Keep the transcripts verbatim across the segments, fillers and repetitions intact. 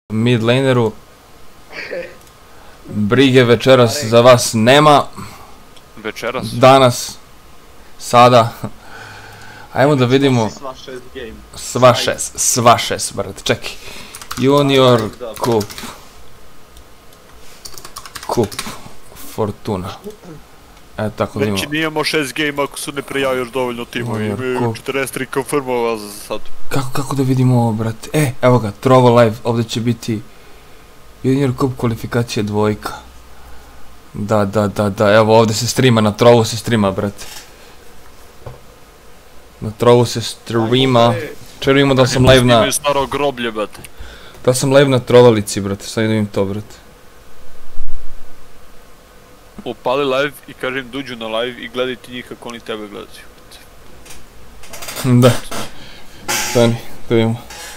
mid laneru. Brige večeras za vas nema. Večeras? Danas. Sada. Ajmo da vidimo. Sva šest game. Sva šest. Sva šest, brate. Čekaj. Junior kup. Kup. Fortuna. E, tako da imamo. Znači nijemo šest game ako su ne prijavio još dovoljno timovi. Imaju četrdeset tri confirmova za sad. Kako, kako da vidimo ovo, brate? E, evo ga, Trovo live. Ovdje će biti Junior kup kvalifikacije dvojka. Da, da, da, da. Evo ovdje se streama, na Trovu se streama, brate. Na Trovu se streama. Čer vidimo da sam live na... Imaju staro groblje, brate. Da sam live na Trovalici, brate. Sad idem im to, brate. Upali live i kažem duđu na live i gledaj ti njih kako oni tebe gledaju. Da. Stani, da vidimo.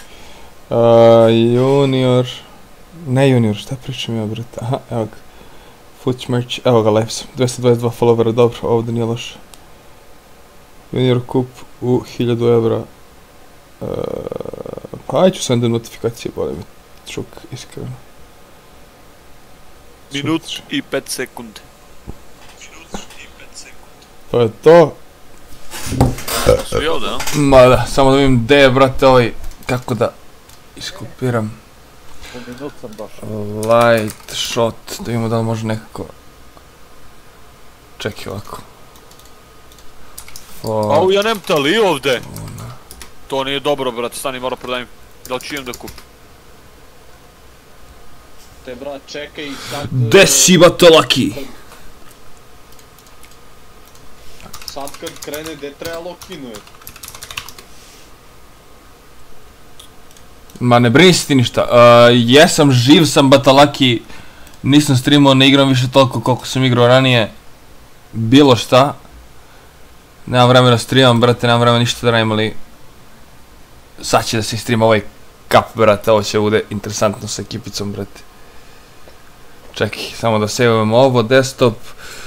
Junior... Ne junior, šta pričam ja, brate? Aha, evo ga. Foot merch, evo ga, live sam. dvesta dvadeset dva followera, dobro, ovdje nije loše. Junior kup u hiljadu evra. Pa ajde ću sam da notifikacije, boli me čuk, iskreno. Minut i pet sekundi. To je to. Svi ovdje, a? Ma da, samo da vidim gdje je, brate, ovaj, kako da iskopiram. Light shot, da vidimo da li može nekako... Čekaj ovako. Au, ja nemam tali ovdje. To nije dobro, brate, stani, mora prodajem. Da li ću imam da kupim? Te brat, čekaj sad... Gde si bato laki? Sad kad krene, gde treba lokinuje? Ma ne brini si ti ništa, jesam, živ sam batalaki, nisam streamao, ne igram više toliko koliko sam igrao ranije, bilo šta. Nemam vremena streamam, brate, nemam vremena ništa da radim, ali sad će da se streama ovaj kap, brate, ovo će bude interesantno sa ekipicom, brate. Čekaj, samo da saveujemo ovo, desktop,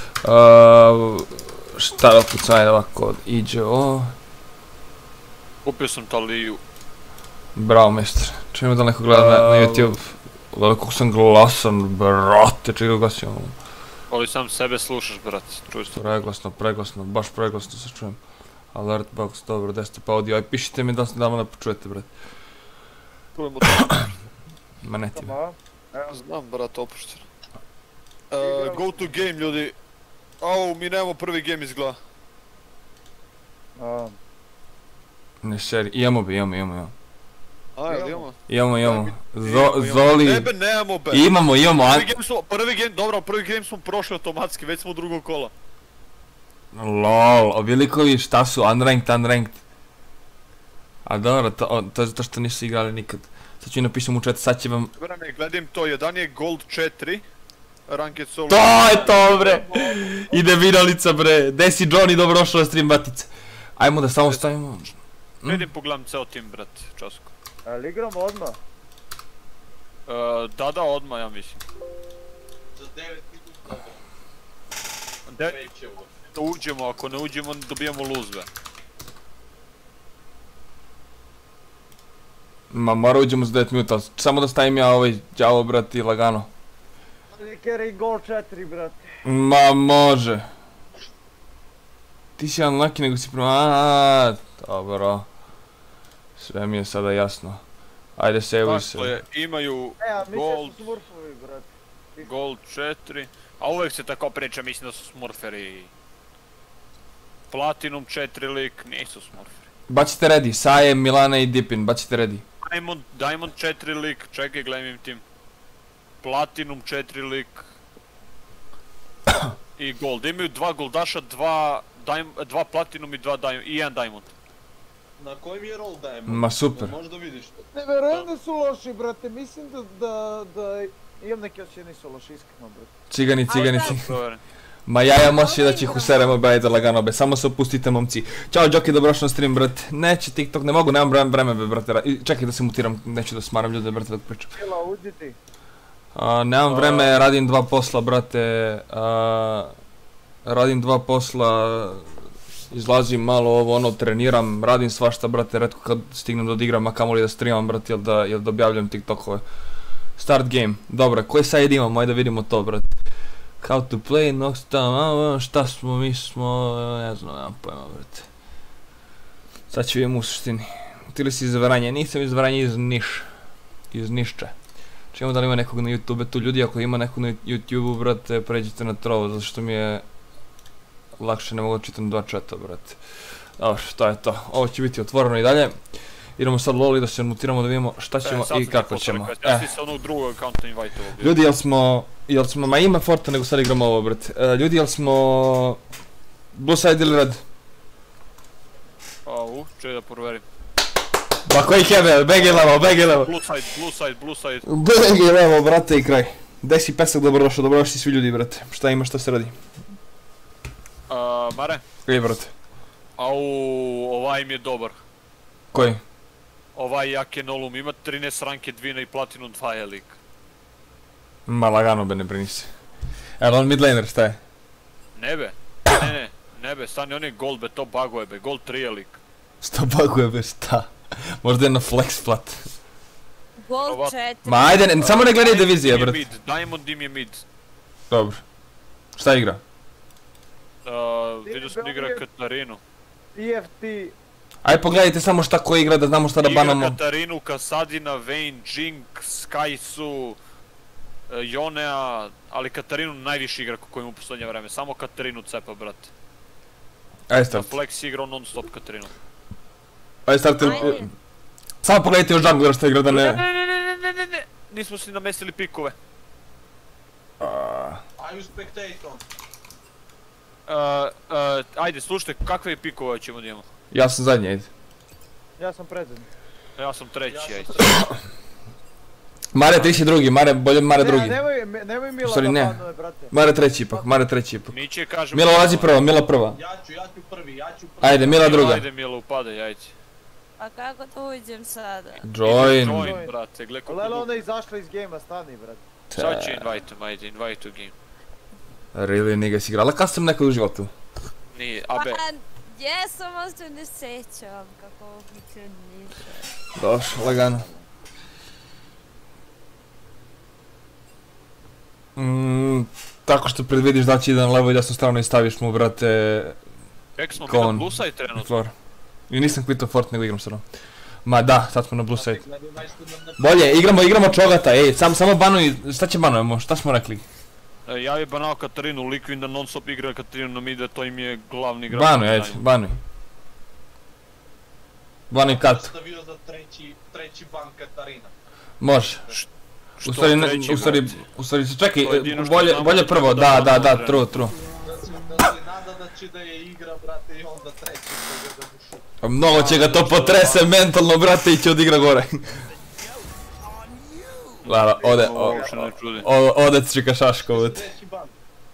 šta da pucam, ajde ovako, iđe ovo. Kupio sam taliju. Bravo, mjestre. Čujemo da neko gleda na YouTube. Gledaj kako sam glasan, brate, čega ga gasim ovo. Ali sam sebe slušaš, brate, čuješ to. Preglasno, preglasno, baš preglasno se čujem. Alert box, dobro, desktop audio, aj pišite mi da me počujete, brate. Čujemo to. Ma ne ti me. Znam, brate, opušteno. Go to game, ljudi. Au, mi nemamo prvi game izgleda. Ne seri, imamo bi, imamo, imamo, imamo. A, jel imamo? Imamo, imamo. Zoli... Nebe nemamo, be. Imamo, imamo. Prvi game smo, prvi game, dobro, prvi game smo prošli automatski, već smo u drugog kola. Lol, ovi likovi šta su, unranked, unranked. A dobro, to je zato što nisu igrali nikad. Sad ću napisam u chat, sad će vam... Dobro ne, gledim to, jedan je gold četiri. Ranked solo... To je to, bre! Ide vinalica, bre. Gde si Johnny, dobrošao na stream, batice. Ajmo da samo stavimo... Vidim, pogledam ceo tim, brate, časko. Ali igramo odmah? Da, da, odmah, ja mislim. Za devet minuta. Da uđemo, ako ne uđemo, dobijamo luzve. Ma mora uđemo za devet minuta, samo da stavim ja ovaj đavo, brati, lagano. Ali carry gol četiri, brate. Ma može. Ti si unlucky nego si prema... Aaaa, dobro. Sve mi je sada jasno. Ajde, save se. Dakle, imaju gold... E, a mislim da su smurfovi, brate. Gold četiri... A uvijek se tako priča, mislim da su smurferi. Platinum četiri lik, nisu smurferi. Bacite ready, Saje, Milana i Dipin, bacite ready. Diamond, Diamond četiri lik, čekaj, gledam im tim. Platinum četiri lik. I gold, imaju dva goldaša, dva... Dva platinum i dva diamond, i jedan diamond. Na kojem je roll diamond? Ma super. Možda vidiš to. Ne verujem da su loši, brate, mislim da, da, da... Imam neki osjećaj da nisu loši, iskreno, brate. Cigani, cigani, cigani. Ma ja imam osjećaj da će ih useremo, be, ajde lagano, be, samo se opustite, momci. Ćao, Džoki, dobrošao na stream, brate. Neće TikTok, ne mogu, nemam vreme, be, brate. Čekaj da se mutiram, neću da smaram ljude, brate, dok pričam. Hila, uđi ti. Nemam vreme, radim dva posla, brate. Radim dva posla... Izlazim malo ovo, ono, treniram, radim svašta, brate, retko kad stignem da odigram, a kamoli da streamam, brate, jel da, jel da objavljam TikTokove. Start game. Dobro, koji side imamo? Ajde da vidimo to, brate. How to play, Noxtown, šta smo, mi smo, ne znam, nemam pojma, brate. Sad ću vidimo u suštini. Ti li si iz Vranja? Nisam iz Vranja, iz Niš. Iz Nišća. Čemo da li ima nekog na YouTube, tu ljudi, ako ima nekog na YouTube, brate, pređite na trovo, zato što mi je lakše, ne mogu da čitam dva čata, brate. Dobro, to je to. Ovo će biti otvoreno i dalje. Idemo sad loli da se mutiramo da vidimo šta ćemo i kako ćemo. Ja si se onog drugog accounta invite-ovo. Ljudi, jel smo, jel smo, ma ima Forta nego sad igramo ovo, brate. Ljudi, jel smo Blue Side ili Red? Au, čekaj da proverim. Pa koji hebe, B G level, B G level. Blue Side, Blue Side, Blue Side. B G level, brate, i kraj. Gdje si Pesak, dobrodošao, dobrodošli svi ljudi, brate. Šta ima, šta se radi? Mare? Ej, brate. Au, ovaj mi je dobar. Koji? Ovaj jak je Nolum, ima trinaest ranke, dvina i platinum dva je lik. Ma lagano be, ne brini se. Evo on midlaner, šta je? Ne be, ne ne, ne be, stani, on je gold be, to baguje be, gold tri je lik. Što baguje be, šta? Možda je na flex plat. Gold četiri. Ma ajde, ne, samo ne gledaj divizije, brate. Diamond im je mid. Dobro. Šta igra? Vidio sam igra Katarinu. T F T. Aj pogledajte samo šta ko igra da znamo šta da banamo. Igra Katarinu, Kasadina, Vayne, Jink, Skysu, Jonea, ali Katarinu najviše igra kako ima u poslednje vreme, samo Katarinu cepa, brate. Ajde Na start. Flex igrao non stop Katarinu. Ajde start. Ajde. Samo pogledajte još junglera šta igra da Ne, ne... ne, ne, ne, ne, ne, ne, nismo si namestili pikove. Are you spectator? Ajde, slušajte, kakve pikove ćemo da imamo? Ja sam zadnji, ajde. Ja sam predzadnji. Ja sam treći, ajde. Mare, ti si drugi, Mare, bolje Mare drugi. Ne, nemoj, nemoj Mila Sorry, da ne. banuje, brate. Mare treći ipak, Mare treći ipak. Mi će kažemo... Mila ulazi prva, Mila prva. Ja ću, ja ću prvi, ja ću prvi. Ajde, Mila druga. Ajde, Mila, upadaj, ajde. A kako da uđem sada? Join. Join, brate, gle kako... Lelo, ona je izašla iz gejma, stani, brate. Sad će invite-om, ajde, invite to game. Really, nigga si igrala, kad sam nekad u životu? Nije, Pa, abe... jesam, ali se ne sećam kako ovo funkcioniše. Došlo, lagano. Mm, tako što predvidiš da će jedan levo i desnu stranu i staviš mu, brate, Kako smo mi Kon. na blue side trenutno? floor. I nisam quitao Fort, nego igram stvarno. Ma da, sad smo na blue side. Bolje, igramo, igramo čogata, ej, sam, samo banuj, šta će banujemo, šta smo rekli? E, ja je banao Katarinu, Liquid da non stop igra Katarinu na mide, to im je glavni igrač. Banuj, ajde, banuj. Banuj kat, Stavio za treći, treći ban Katarina. može. Što U stvari, ne, treći, u stvari, brate? u stvari, čekaj, To je jedino što bolje, znamo bolje da prvo, treba da, da da, da, banamo true, true. Da se, da se nada da će da je igra, brate, i onda treći koga da mu šuta. Mnogo će ga to potrese mentalno, brate, i će od igra gore. Lala, ode, Ovo o- uopšte ne čudi. o- ode čika šaško, brate. Treći ban.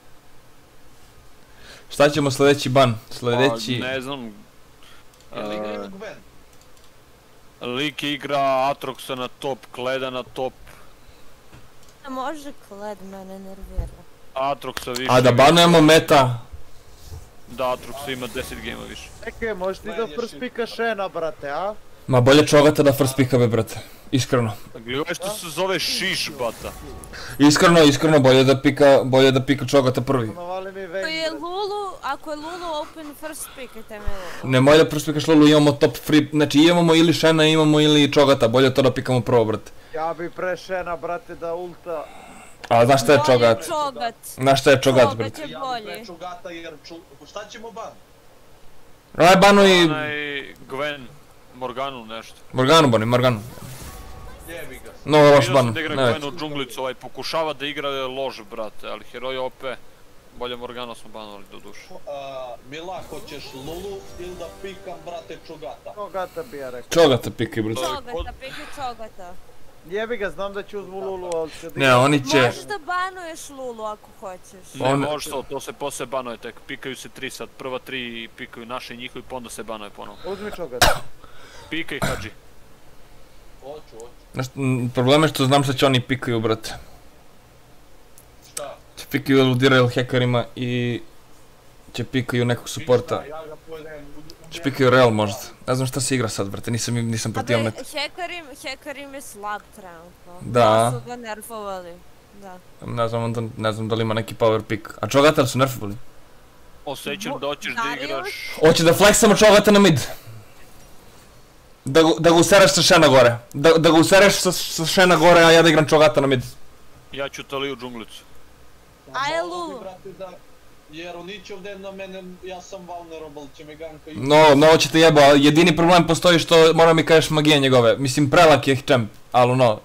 Šta ćemo sljedeći ban? Sljedeći... Pa, ne znam. Jel igra e, ima Gwen? Lik igra Atroxa na top, Kleda na top. A može Kled mene nervira. Atroxa više. A da igra. banujemo meta? Da, Atrox ima deset gejma više. Čekaj, možeš ti da first pika Shena, brate, a? Ma bolje čogata da first pika be, brate. Iskreno. Gledaj što se zove šiš, bata. Iskreno, iskreno, bolje da pika, bolje da pika čogata prvi. Navali mi Ako je Vayne, brate. Lulu, ako je Lulu open first pickajte me Lulu. Nemoj da first pikaš Lulu, imamo top free, znači imamo ili Shena, imamo ili čogata, bolje to da pikamo prvo, brate. Ja bi pre Shena, brate, da ulta. A znaš šta je Bolje čogat? Čogat. Znaš šta je čogat, Čogat brate? je Ja bi bolje. preču gata jer ču... Šta ćemo ban? Aj banuj Onaj Gwen, Morganu nešto. Morganu, banuj, Morganu. Jebi ga. Mnogo loš Vidio ban, sam da igra ne Gwen već. u džunglicu, ovaj pokušava da igra lož, brate, ali heroj O P. Bolje Morgana smo banovali do duše. A, Mila, hoćeš Lulu ili da pikam, brate, čugata? Čogata bi ja rekao. Čogata pikaj, brate. Čogata, pikaj Čogata. Jebi ga, znam da ću uzmu Lulu, ali će da Ne, oni će... Možeš da banuješ Lulu ako hoćeš. Ne On- može to, to se posle banuje tek, pikaju se tri sad, prva tri pikaju naše i njihovi, pa onda se banuje ponovo. Uzmi Čogata. Pikaj Hadži. Hoću, hoću. Znaš, m, problem je što znam šta će oni pikaju, brate. Šta? Će pikaju eludiraju hekerima i... će pikaju nekog suporta. Ništa, ja ga pojedem, Špikaju Real možda. Ne znam šta se igra sad, brate, nisam, nisam protiv Abe, net. Hekarim, Hekarim je slab trenutno. Da. Su ga nerfovali. Da. Ne znam, onda, ne znam da li ima neki power pick. A Čogata su nerfovali? Osjećam da hoćeš da Darius? igraš... Hoće da fleksamo Čogata na mid. Da, go- da ga usereš sa Šena gore. Da, da ga usereš sa, sa Šena gore, a ja da igram Čogata na mid. Ja ću Taliju džunglicu. Aj, Malo Lulu. bi, brate, da... Jer oni će ovdje na mene, ja sam vulnerable, će me ganka i... No, no, hoće te jeba, jedini problem postoji što mora mi kažeš magije njegove. Mislim, prelak je champ, ali no.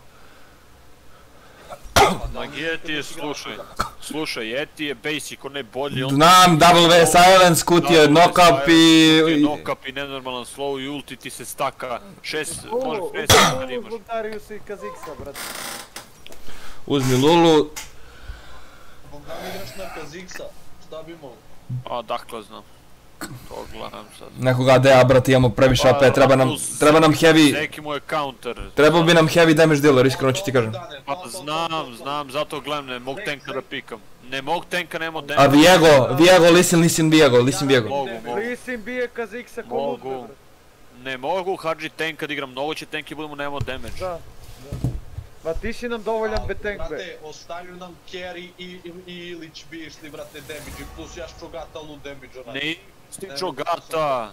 Magije ti je, slušaj, slušaj, Yeti je basic, on je bolji, on... Znam, W, silence, kut je knock-up i... Knock-up i nenormalan slow i ulti ti se staka, šest, može Lulu, šest kad Lulu imaš. zbog Dariusa i Kaziksa, brate. Uzmi Lulu. Zbog da mi igraš na Kaziksa, šta bi mogo? A dakle znam. To gledam sad. Nekog A D A, brate, imamo previše A P, treba nam, treba nam heavy... Neki mu je counter. Trebao bi nam heavy damage dealer, iskreno ću ti kažem. Pa znam, znam, zato gledam, ne mogu tanka da pikam. Ne mogu tanka, nemo A damage. Viego, Viego, listen, listen Viego, listen Viego. Mogu, mogu. Lisim bije Kaziksa ko lud, Mogu. brate. Ne mogu Hadži tank kad igram mnogo će tank i budemo nemo damage. Da, da. Ma ti si nam dovoljan betank, be. Brate, ostavio nam carry i, i, i Ilić bi išli, brate, damage, plus ja Čogata lu damage onaj. Ne stičo gata.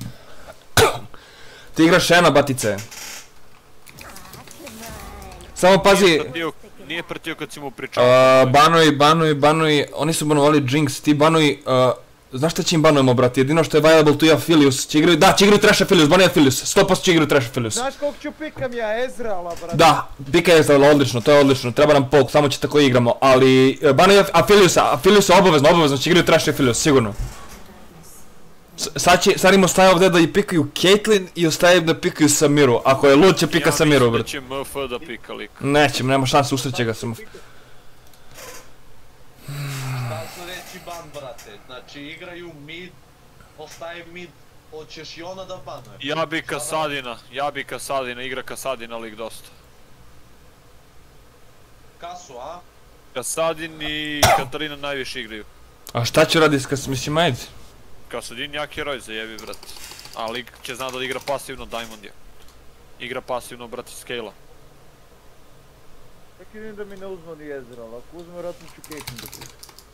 Ti igraš Šena, batice. Samo pazi, Nije pratio- Nije pratio kad si mu pričao. uh, banuj, banuj, banuj, oni su banovali Jinx, ti banuj, uh, znaš šta će im banujemo, brate, jedino što je viable tu je Aphelios, će igraju, da, će igraju Trash Aphelios, banuj Aphelios, sto posto će igraju Trash Aphelios. Znaš kog ću pikam ja, Ezreala, brate. Da, pika je stavila, odlično, to je odlično, treba nam poke, samo će tako igramo, ali uh, banuj Apheliusa, Apheliusa obavezno, obavezno će igraju Trash Aphelios, sigurno. S- Sad će, sad im ostaje ovdje da i pikaju Caitlyn i ostaje im da pikaju Samiru, ako je lud će pika Samiru, Ja brate. mislim da će M F da pika lik. Neće, nema šanse, usreće ga samo. Šta su reći ban, brate, znači igraju mid, ostaje mid, hoćeš i ona da banuje. Ja bi Kasadina, ja bi Kasadina, igra Kasadina lik dosta. Kasu, a? Kasadin i Katarina najviše igraju. A šta će raditi kad mislim, ajde? Kasadin jak heroj za jebi, brat. A lik će zna da igra pasivno Diamond je. Igra pasivno, brati, scale-a. Čak vidim da mi ne uzme ni Ezreala, ako uzme vjerojatno ću Caitlyn da pikam.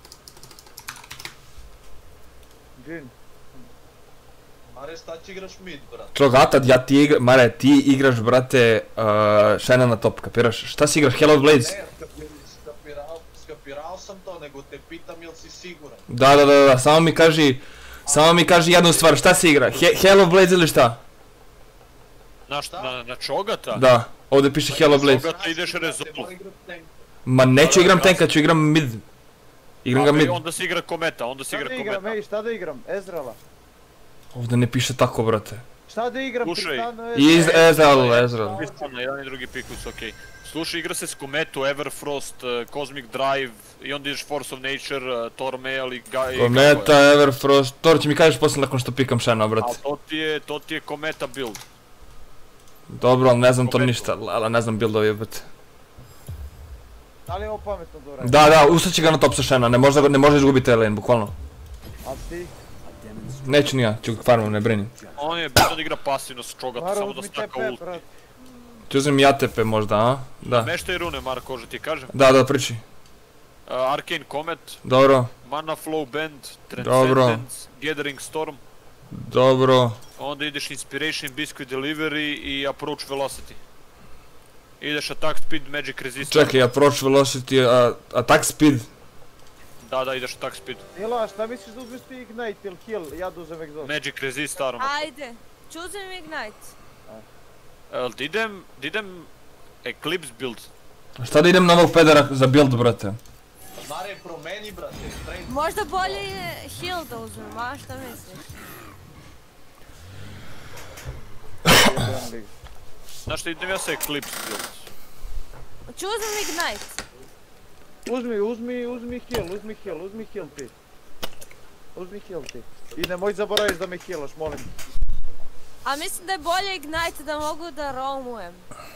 Jin. Mare, šta će igraš mid, brate? Čogata, ja ti igra, Mare, ti igraš, brate, uh, Shena na top, kapiraš? Šta si igraš, Hell of Blades? Ne, skapir- skapirao, skapirao sam to, nego te pitam jel si siguran. Da, da, da, da, samo mi kaži, samo mi kaži jednu stvar, šta si igra, He Hell of Blades ili šta? Na, šta? na, na Čogata? Da, ovdje piše Hell of Blades. Čogata ideš Resolve. Mora igrat tank. Ma neću igram tanka, ću igram mid. Igram ga A, mid. onda se igra kometa, onda se Šta igra da igram, kometa. ej, šta da igram? Ezreala. Ovdje ne piše tako, brate. Šta da igram, Slušaj. Tristana, Iz Ezreala? Ezreal, Ezreal. Ispravno, jedan i drugi piku su okej. Slušaj, igra se s Kometu, Everfrost, uh, Cosmic Drive, i onda ideš Force of Nature, uh, Tormail i Ga... i kako je. Kometa, Everfrost, to će mi kažeš poslije nakon što pikam Shena, Ali brate. to ti je, to ti je Kometa build. Dobro, ali ne znam to Kometu. ništa, ali ne znam buildove, jebate. Da li je ovo pametno da uradim? Da, da, ustaće ga na top sa Shena, ne može, ne može izgubiti lane, bukvalno. A ti? Neću ni ja, ću ga farmom, ne brini. On je bitno da igra pasivno s Čogata, Mara, samo da uzmi staka T P, ulti. brat. Ću uzem i A T P možda, a? Da. Meštaj rune, Marko, že ti kažem. Da, da, priči. Uh, Arcane Comet, Dobro, Mana Flow Band, Dobro. Transcendence, Gathering Storm, dobro. onda ideš Inspiration, Biscuit Delivery i Approach Velocity. Ideš Attack Speed, Magic Resist. Čekaj, approach velocity, a, attack speed. Da, da, ideš Attack Speed. Ila, šta misliš da uzmeš ti Ignite ili Heal? Ja da uzem Exhaust. Magic Resist, Armor. Ajde, choosing Ignite. Jel ti idem, ti idem Eclipse build? Šta da idem na ovog pedera za build, brate? Mare, promeni, brate, straight. Možda bolje je heal da uzmem, a šta misliš? Jedan lig. Znaš šta, idem ja sa Eclipse build. Choosing Ignite. Uzmi, uzmi, uzmi Heal, uzmi Heal, uzmi Heal ti. Uzmi Heal ti. I nemoj zaboraviš da me healaš, molim. A mislim da je bolje Ignite da mogu da roamujem.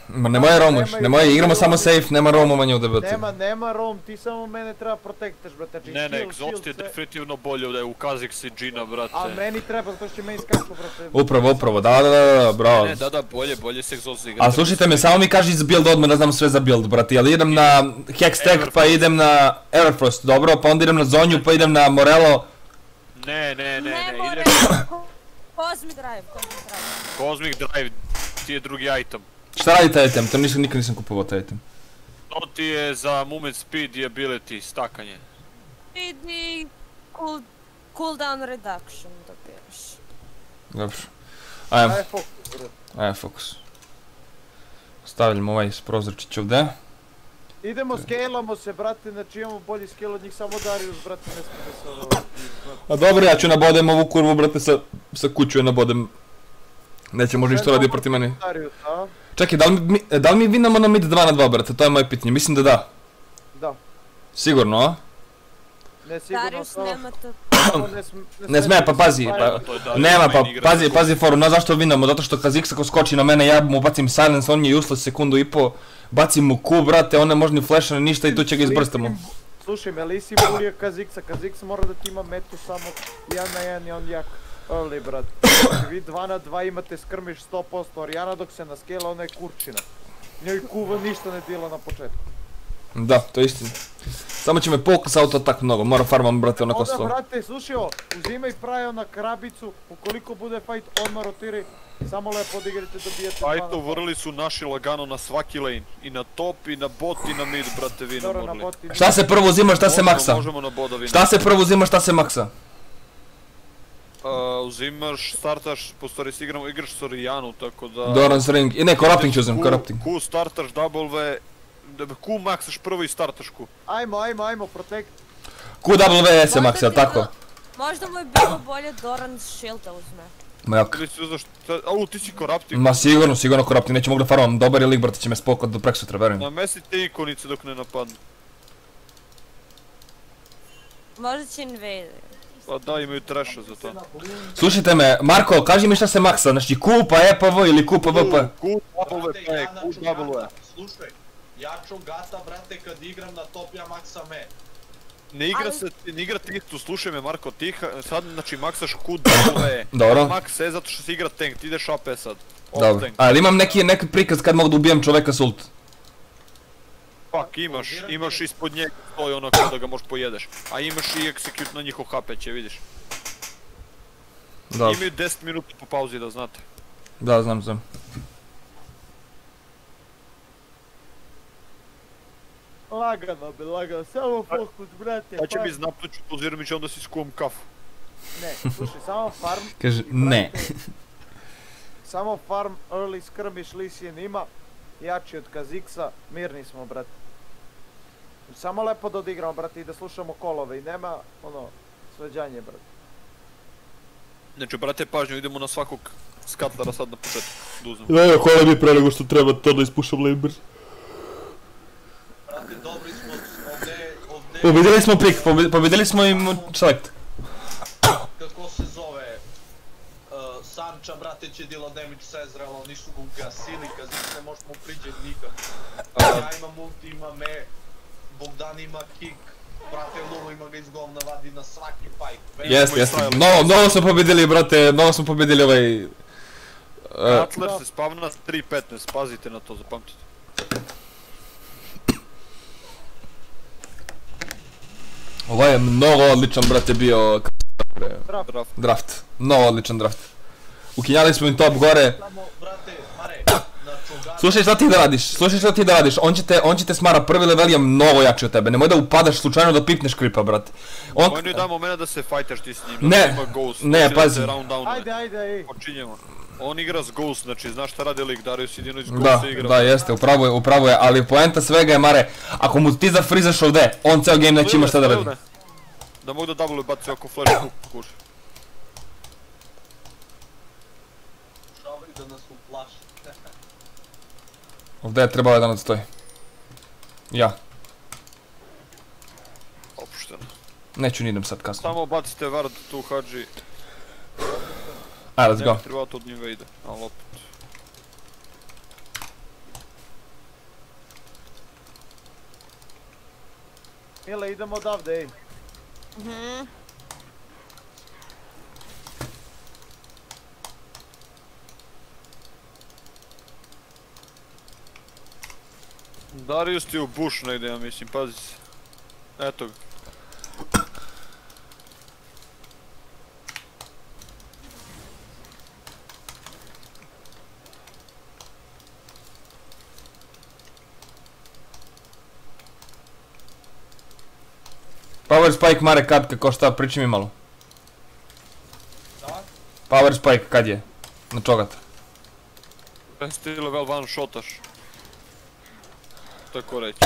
Ma nemoj romuš, nemoj, igramo samo safe, nema romovanja ovdje, brate. Nema, nema rom, ti samo mene treba protektaš, brate. Znači, Ne, ne, shield, Exhaust je shield, sve. definitivno bolje ovdje u Kha'Zix i Džina, brate. A meni treba, zato što će meni skaču, brate. Upravo, upravo, da, da, da, da, bravo. Ne, da, da, bolje, bolje se Exhaust igra. A slušajte me, samo mi kaži iz build odmah da znam sve za build, brate, jel idem na Hextech pa idem na Everfrost, dobro, pa onda idem na Zonju pa idem na Morello. Ne, ne, ne, Ne ne, more. ideš Cosmic Drive, Cosmic Drive. Cosmic Drive, ti je drugi item. Šta radi taj item? To nisam, nikad nisam kupovao taj item. To ti je za movement speed i ability, stakanje. Vidi cool, cooldown reduction dobiješ. Dobro. Ajmo, Aj, fokus, brate. ajmo fokus. Stavljamo ovaj prozorčić ovdje. Idemo, skelamo se, brate, znači imamo bolji skel od njih, samo Darius, brate, ne smije da se ovo... A dobro, ja ću nabodem ovu kurvu, brate, sa, sa kuću je nabodem. Neće možda ništa radi protiv mene. Darius, a? Čekaj, da li mi, da li mi vinamo na mid dva na dva, brate, to je moje pitanje, mislim da da. Da. Sigurno, a? Ne, sigurno Darius to... nema to. Ne, sm, Ne sme, pa pazi, pa, to je Darius nema, pa main igrač. pazi, pazi foru, no zašto vinamo, zato što Kha'Zix ako skoči na mene, ja mu bacim silence, on je useless sekundu i po, bacim mu Q, brate, on ne može ni flasha ni ništa i tu će ga izbrstamo. Slušaj me, Lisi bulije Kha'Zixa, Kha'Zix mora da ti ima metu samo jedan na jedan i on jak early, brate. Vi dva na dva imate skrmiš sto posto, Oriana dok se naskela, ona je kurčina. Njoj kuva ništa ne dila na početku. Da, to je istina. Samo će me pokus auto tak mnogo, mora farmam, brate, onako Onda, sto. brate, slušaj ovo, uzimaj prajo na krabicu, ukoliko bude fight, odmah rotiraj, samo lepo odigrajte, dobijete dva na dva. Fajtovrli su naši lagano na svaki lane. I na top, i na bot, i na mid, brate, vi Dobro, na namorli. boti. Šta se prvo uzima, šta se Možemo, maksa? Možemo na boda vinamo. Šta se prvo uzima, šta se maksa? Uh, uzimaš, startaš, po stvari si igramo, igraš s Orianu, tako da... Doran's ring, i ne, corrupting ću uzem, Q- corrupting. Q startaš W, da Q maksaš prvo i startaš Q. Ajmo, ajmo, ajmo, protect. Q W S Možda maksa, jel ti tako? ono- Možda mu je bilo bolje Doran shield da uzme. Ma jak. Ili si uzdaš, au ti si corrupting. Ma sigurno, sigurno corrupting, neću mogu da farmam, dobar je lig, brate, će me spokat do preksutra, verujem. Namestite ikonice dok ne napadnu. Možda će invader. Pa da, imaju trasha za to. Slušajte me, Marko, kaži mi šta se maksa, znači Q pa E pa V ili Q pa V pa... Q, W, Brate, P, ja Q, naču W. gata, slušaj, ja ću gata, brate, kad igram na top, ja maksam E. Ne igra Ali- se, ne igra ti isto, slušaj me Marko, ti ha- sad znači maksaš Q, W. Dobro. Max E zato što se igra tank, ti ideš A P sad. Off Dobro, tank. a jel imam neki, neki prikaz kad mogu da ubijem čoveka s ult? Fuck, imaš, imaš ispod njega stoji ono kao da ga možeš pojedeš. A imaš i execute na njihov H P, će vidiš. Dobro, Imaju deset minuta po pauzi da znate. da, znam, znam. Lagano bi, lagano, samo fokus, brate. Pa će farm. mi znapnuću poziram će onda si skuvam kafu. Ne, slušaj, samo farm. Kaže, i, ne. brate, Samo farm, early skirmish, Lisien ima, jači od Kha'Zixa, mirni smo, brate. Samo lepo da odigramo, brate, i da slušamo kolove i nema, ono, sveđanje, brate. Znači, brate, pažnju, idemo na svakog skatlara sad na početku. Da uzmem. Da, hvala mi pre nego što treba to da ispušam labor. Brate, dobri smo ovdje, ovdje... Pobedili smo pick, pobe- pobedili smo im select. Kako se zove... Uh, Sanča, brate, će dila damage sa Ezreala, oni su ga ugasili, Kha'Zix ne možemo priđe nikak. Ja imam ulti, ima me, Bogdan ima kick, brate, Lulu ima ga iz govna, vadi na svaki fight. Ve- Jeste, jeste. Novo, novo smo pobedili, brate, novo smo pobedili ovaj... Uh, Butler se spavna tri petnaest, pazite na to, zapamtite. ovo je mnogo odličan, brate, bio Draft. draft. Mnogo odličan draft. Ukinjali smo im top gore. Samo, brate, Mare, na Čogata... Slušaj šta ti da radiš, slušaj šta ti da radiš, on će te, on će te smara, prvi level je mnogo jači od tebe, nemoj da upadaš slučajno da pipneš kripa, brate. On... Moj ne damo mene da se fajtaš ti s njim, Ne, znači ima Ghost, ne, znači da pazi. se round downuje. Ajde, ajde, ej. Počinjemo. On igra s Ghost, znači znaš šta radi lik, Darius jedino iz Da, Ghosta igra. da, jeste, upravo je, upravo je, ali poenta svega je, Mare, ako mu ti zafrizaš ovdje, on ceo game neće ima šta da radi. Da mogu da double baci oko flash hook, kuš. Šavaj da nas uplaši. Ovdje je trebalo jedan odstoji. Ja, Opušteno. neću ni idem sad kasno. Samo bacite ward tu Hadži, Ajde, let's ne go. bi trebalo to od invade, ali opet. Mile, idemo odavde, ej. Mhm. Darius ti je u bušu negdje, ja mislim, pazi se. Eto ga. Power Spike, Marek, kad, kako šta, priči mi malo. Da? Power Spike, kad je? Na čogata. Ti level one shotaš. Tako reći.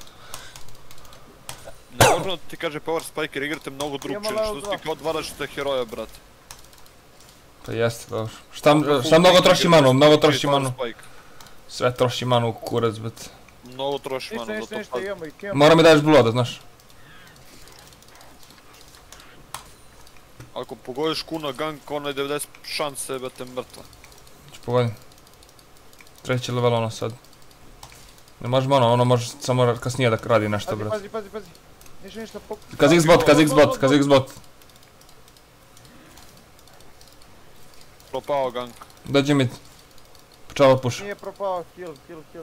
Ne možemo ti kaže Power Spike jer igrate mnogo drugčije, što si ti kao dva različite heroja, brate. Pa jeste, dobro. Šta, šta mnogo troši manu, mnogo troši manu. Sve troši manu, kurac, bet. Mnogo troši manu, Ništa, zato ništa, ništa, pazi. imamo ih, imamo. Mora mi daješ blue, znaš. Ako pogodiš kuna gank, ona je devedeset šanse, bete mrtva. Ću pogodim. Treći level ono sad. Ne možemo ono, ono može samo kasnije da radi nešto, Pazi, brat. pazi, pazi, pazi. Ništa, ništa, pok... Kaz X-bot, kaz X-bot, kaz X-bot. Propao gank. Dođi mi. Počava push. Nije propao, kill, kill, kill.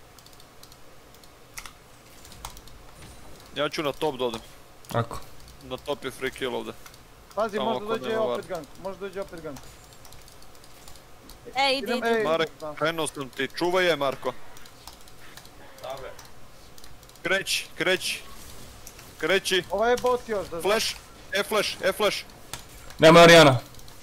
Ja ću na top da odem. Ako. Na top je free kill ovdje. Pazi, Samo možda ako dođe nema opet gank, možda dođe opet gank. Ej, ide, Idem, ide. ej, Marek, da. krenuo sam ti, čuvaj je Marko. Dabe. Kreći, kreći. Kreći, Ovaj je bot još, da znaš. flash, e-flash, e-flash. Nema Oriana,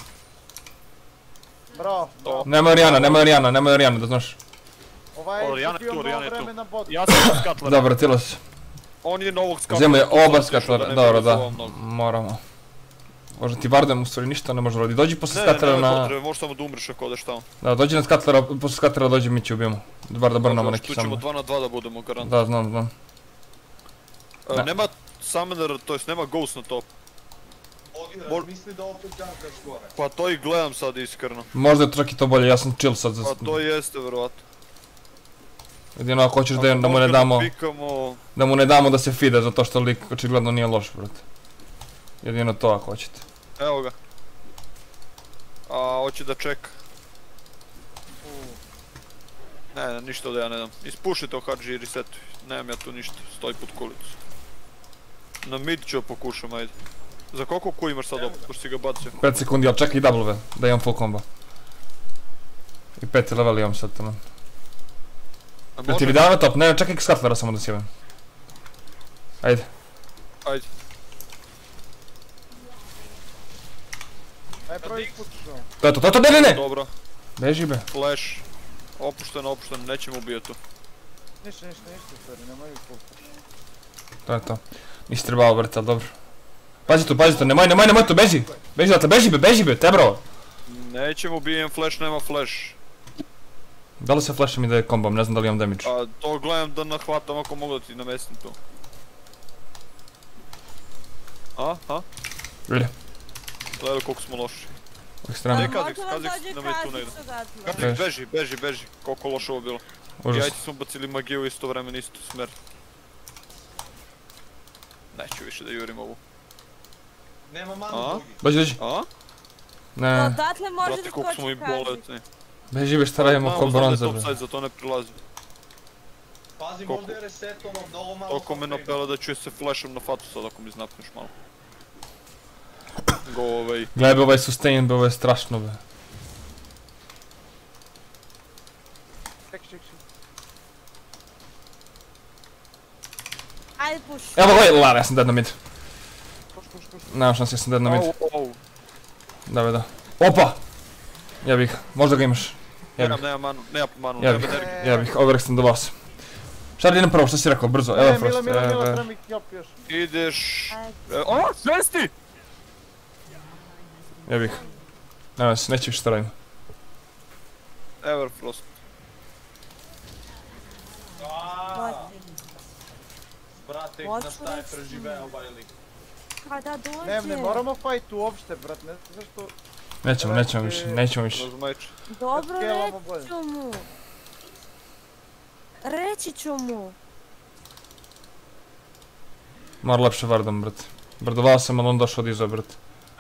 Bravo, bravo. nema Oriana, nema Oriana, nema Oriana, da znaš. Ovaj je Oriana je kupio tu, Oriana je malo tu. vremena bot. Ja sam od Skatlera. Dobro, tilo se. On je novog Skatlera. Uzemo je to sam oba otišao skatlera, ne bi dobro, da. razvao mnogo. Moramo. Možda ti vardem u stvari ništa ne može raditi. Dođi posle Ne, ne, skatlera nema na... potrebe, možeš samo da umreš ako odeš tamo. Da, dođi na skatlera, posle skatlera dođi mi će ubijemo. Bar da brnamo neki Tu ćemo samo. dva na dva da budemo garant. Da, znam, znam. E, Da. Nema summoner, to jest nema ghost na top. Ogi, Mor- razmisli da opet gankaš gore. Pa to i gledam sad iskreno. Možda je čak i to bolje, ja sam chill sad za... Pa to jeste verovatno. Jedino ako hoćeš da, Ako da mu ne možemo damo... pikamo... Da mu ne damo da se fide, zato što lik očigledno nije loš, brate. Jedino to ako hoćete. Evo ga. A, hoće da čeka. Ne, ne, ništa da ja ne dam. Ispuši to Hadži i resetuj. Nemam ja tu ništa, stoji pod kulicu. Na mid ću pokušam, ajde. Za koliko Q imaš sad opet, pošto si ga bacio? pet sekundi, ali čekaj i W, da imam full combo. I peti level imam sad tamo. A Jel ti može? vidjela top? Ne, čekaj skatlera samo da sjebem. Ajde. Ajde. Aj, prvo ispučiš ovo. To je to, to je to, ne, ne, ne! Dobro. Beži be. Flash. Opušteno, opušteno, nećemo ubijati tu. Ništa, ništa, ništa, stvari, nemoj full. To je to. Nisi trebao brati, ali dobro. Pazi tu, pazi tu, nemoj, nemoj, nemoj tu, beži! Beži da te, beži be, beži be, te bro! Nećemo ubijem flash, nema flash. Da li se flashom ide kombom, ne znam da li imam damage. A to gledam da nahvatam ako mogu da ti namestim tu. A, a? Vidi, Gledaj koliko smo loši. ekstremno. Neka- Kazix, Možda vam Kazix dođe nam je tu Kazix negdje. odatle. Kazix, Beži. beži, beži, beži. Koliko loše ovo bilo. Užas. Jajci smo bacili magiju isto vremena, isto smer. Neću više da jurim ovu. Nema A? manu Bogi. Dođi, dođi. A? Ne, Odatle može Brate, da koliko smo skoči im Kazix. boleti. beži be šta radimo ko bronza top be. side, zato ne prilazi. Pazi, Koliko? možda je resetovao mnogo malo. Toliko me sa napela da ću je se flashom na fatu sad ako mi znapneš malo. Go away. Gledaj be ovaj sustain be, ovo je strašno be. Ček, ček, ček. Ajde push. Evo ga, ovaj, lara, ja sam dead na mid. Puš, puš, puš. Nemam šanse, ja sam dead na mid. Au, au. Da be, da. Opa! Jebih, možda ga imaš. Nemam, Jebih, nemam manu, nemam manu, Jebih. nemam energiju. jebih, overextendovao sam. Šta idem prvo, šta si rekao, brzo, evo E, Mila, frost, Mila, Mila, evo. treba mi help još. Ideš... Ajde. E, O, šesti! Jebih. Nema se, neće više šta radim. Everfrost. Dođi. Brate, Hoću na šta je reći. preživeo ovaj lik. Kada dođe? Ne, ne moramo fight uopšte, brat, ne znaš zašto... Nećemo, nećemo više, nećemo više. Razmajč. Dobro, Skelamo bolje. reći ću mu. Reći ću mu. Mar lepše vardam, brate. Brdovao sam, ali on došao od iza, brate.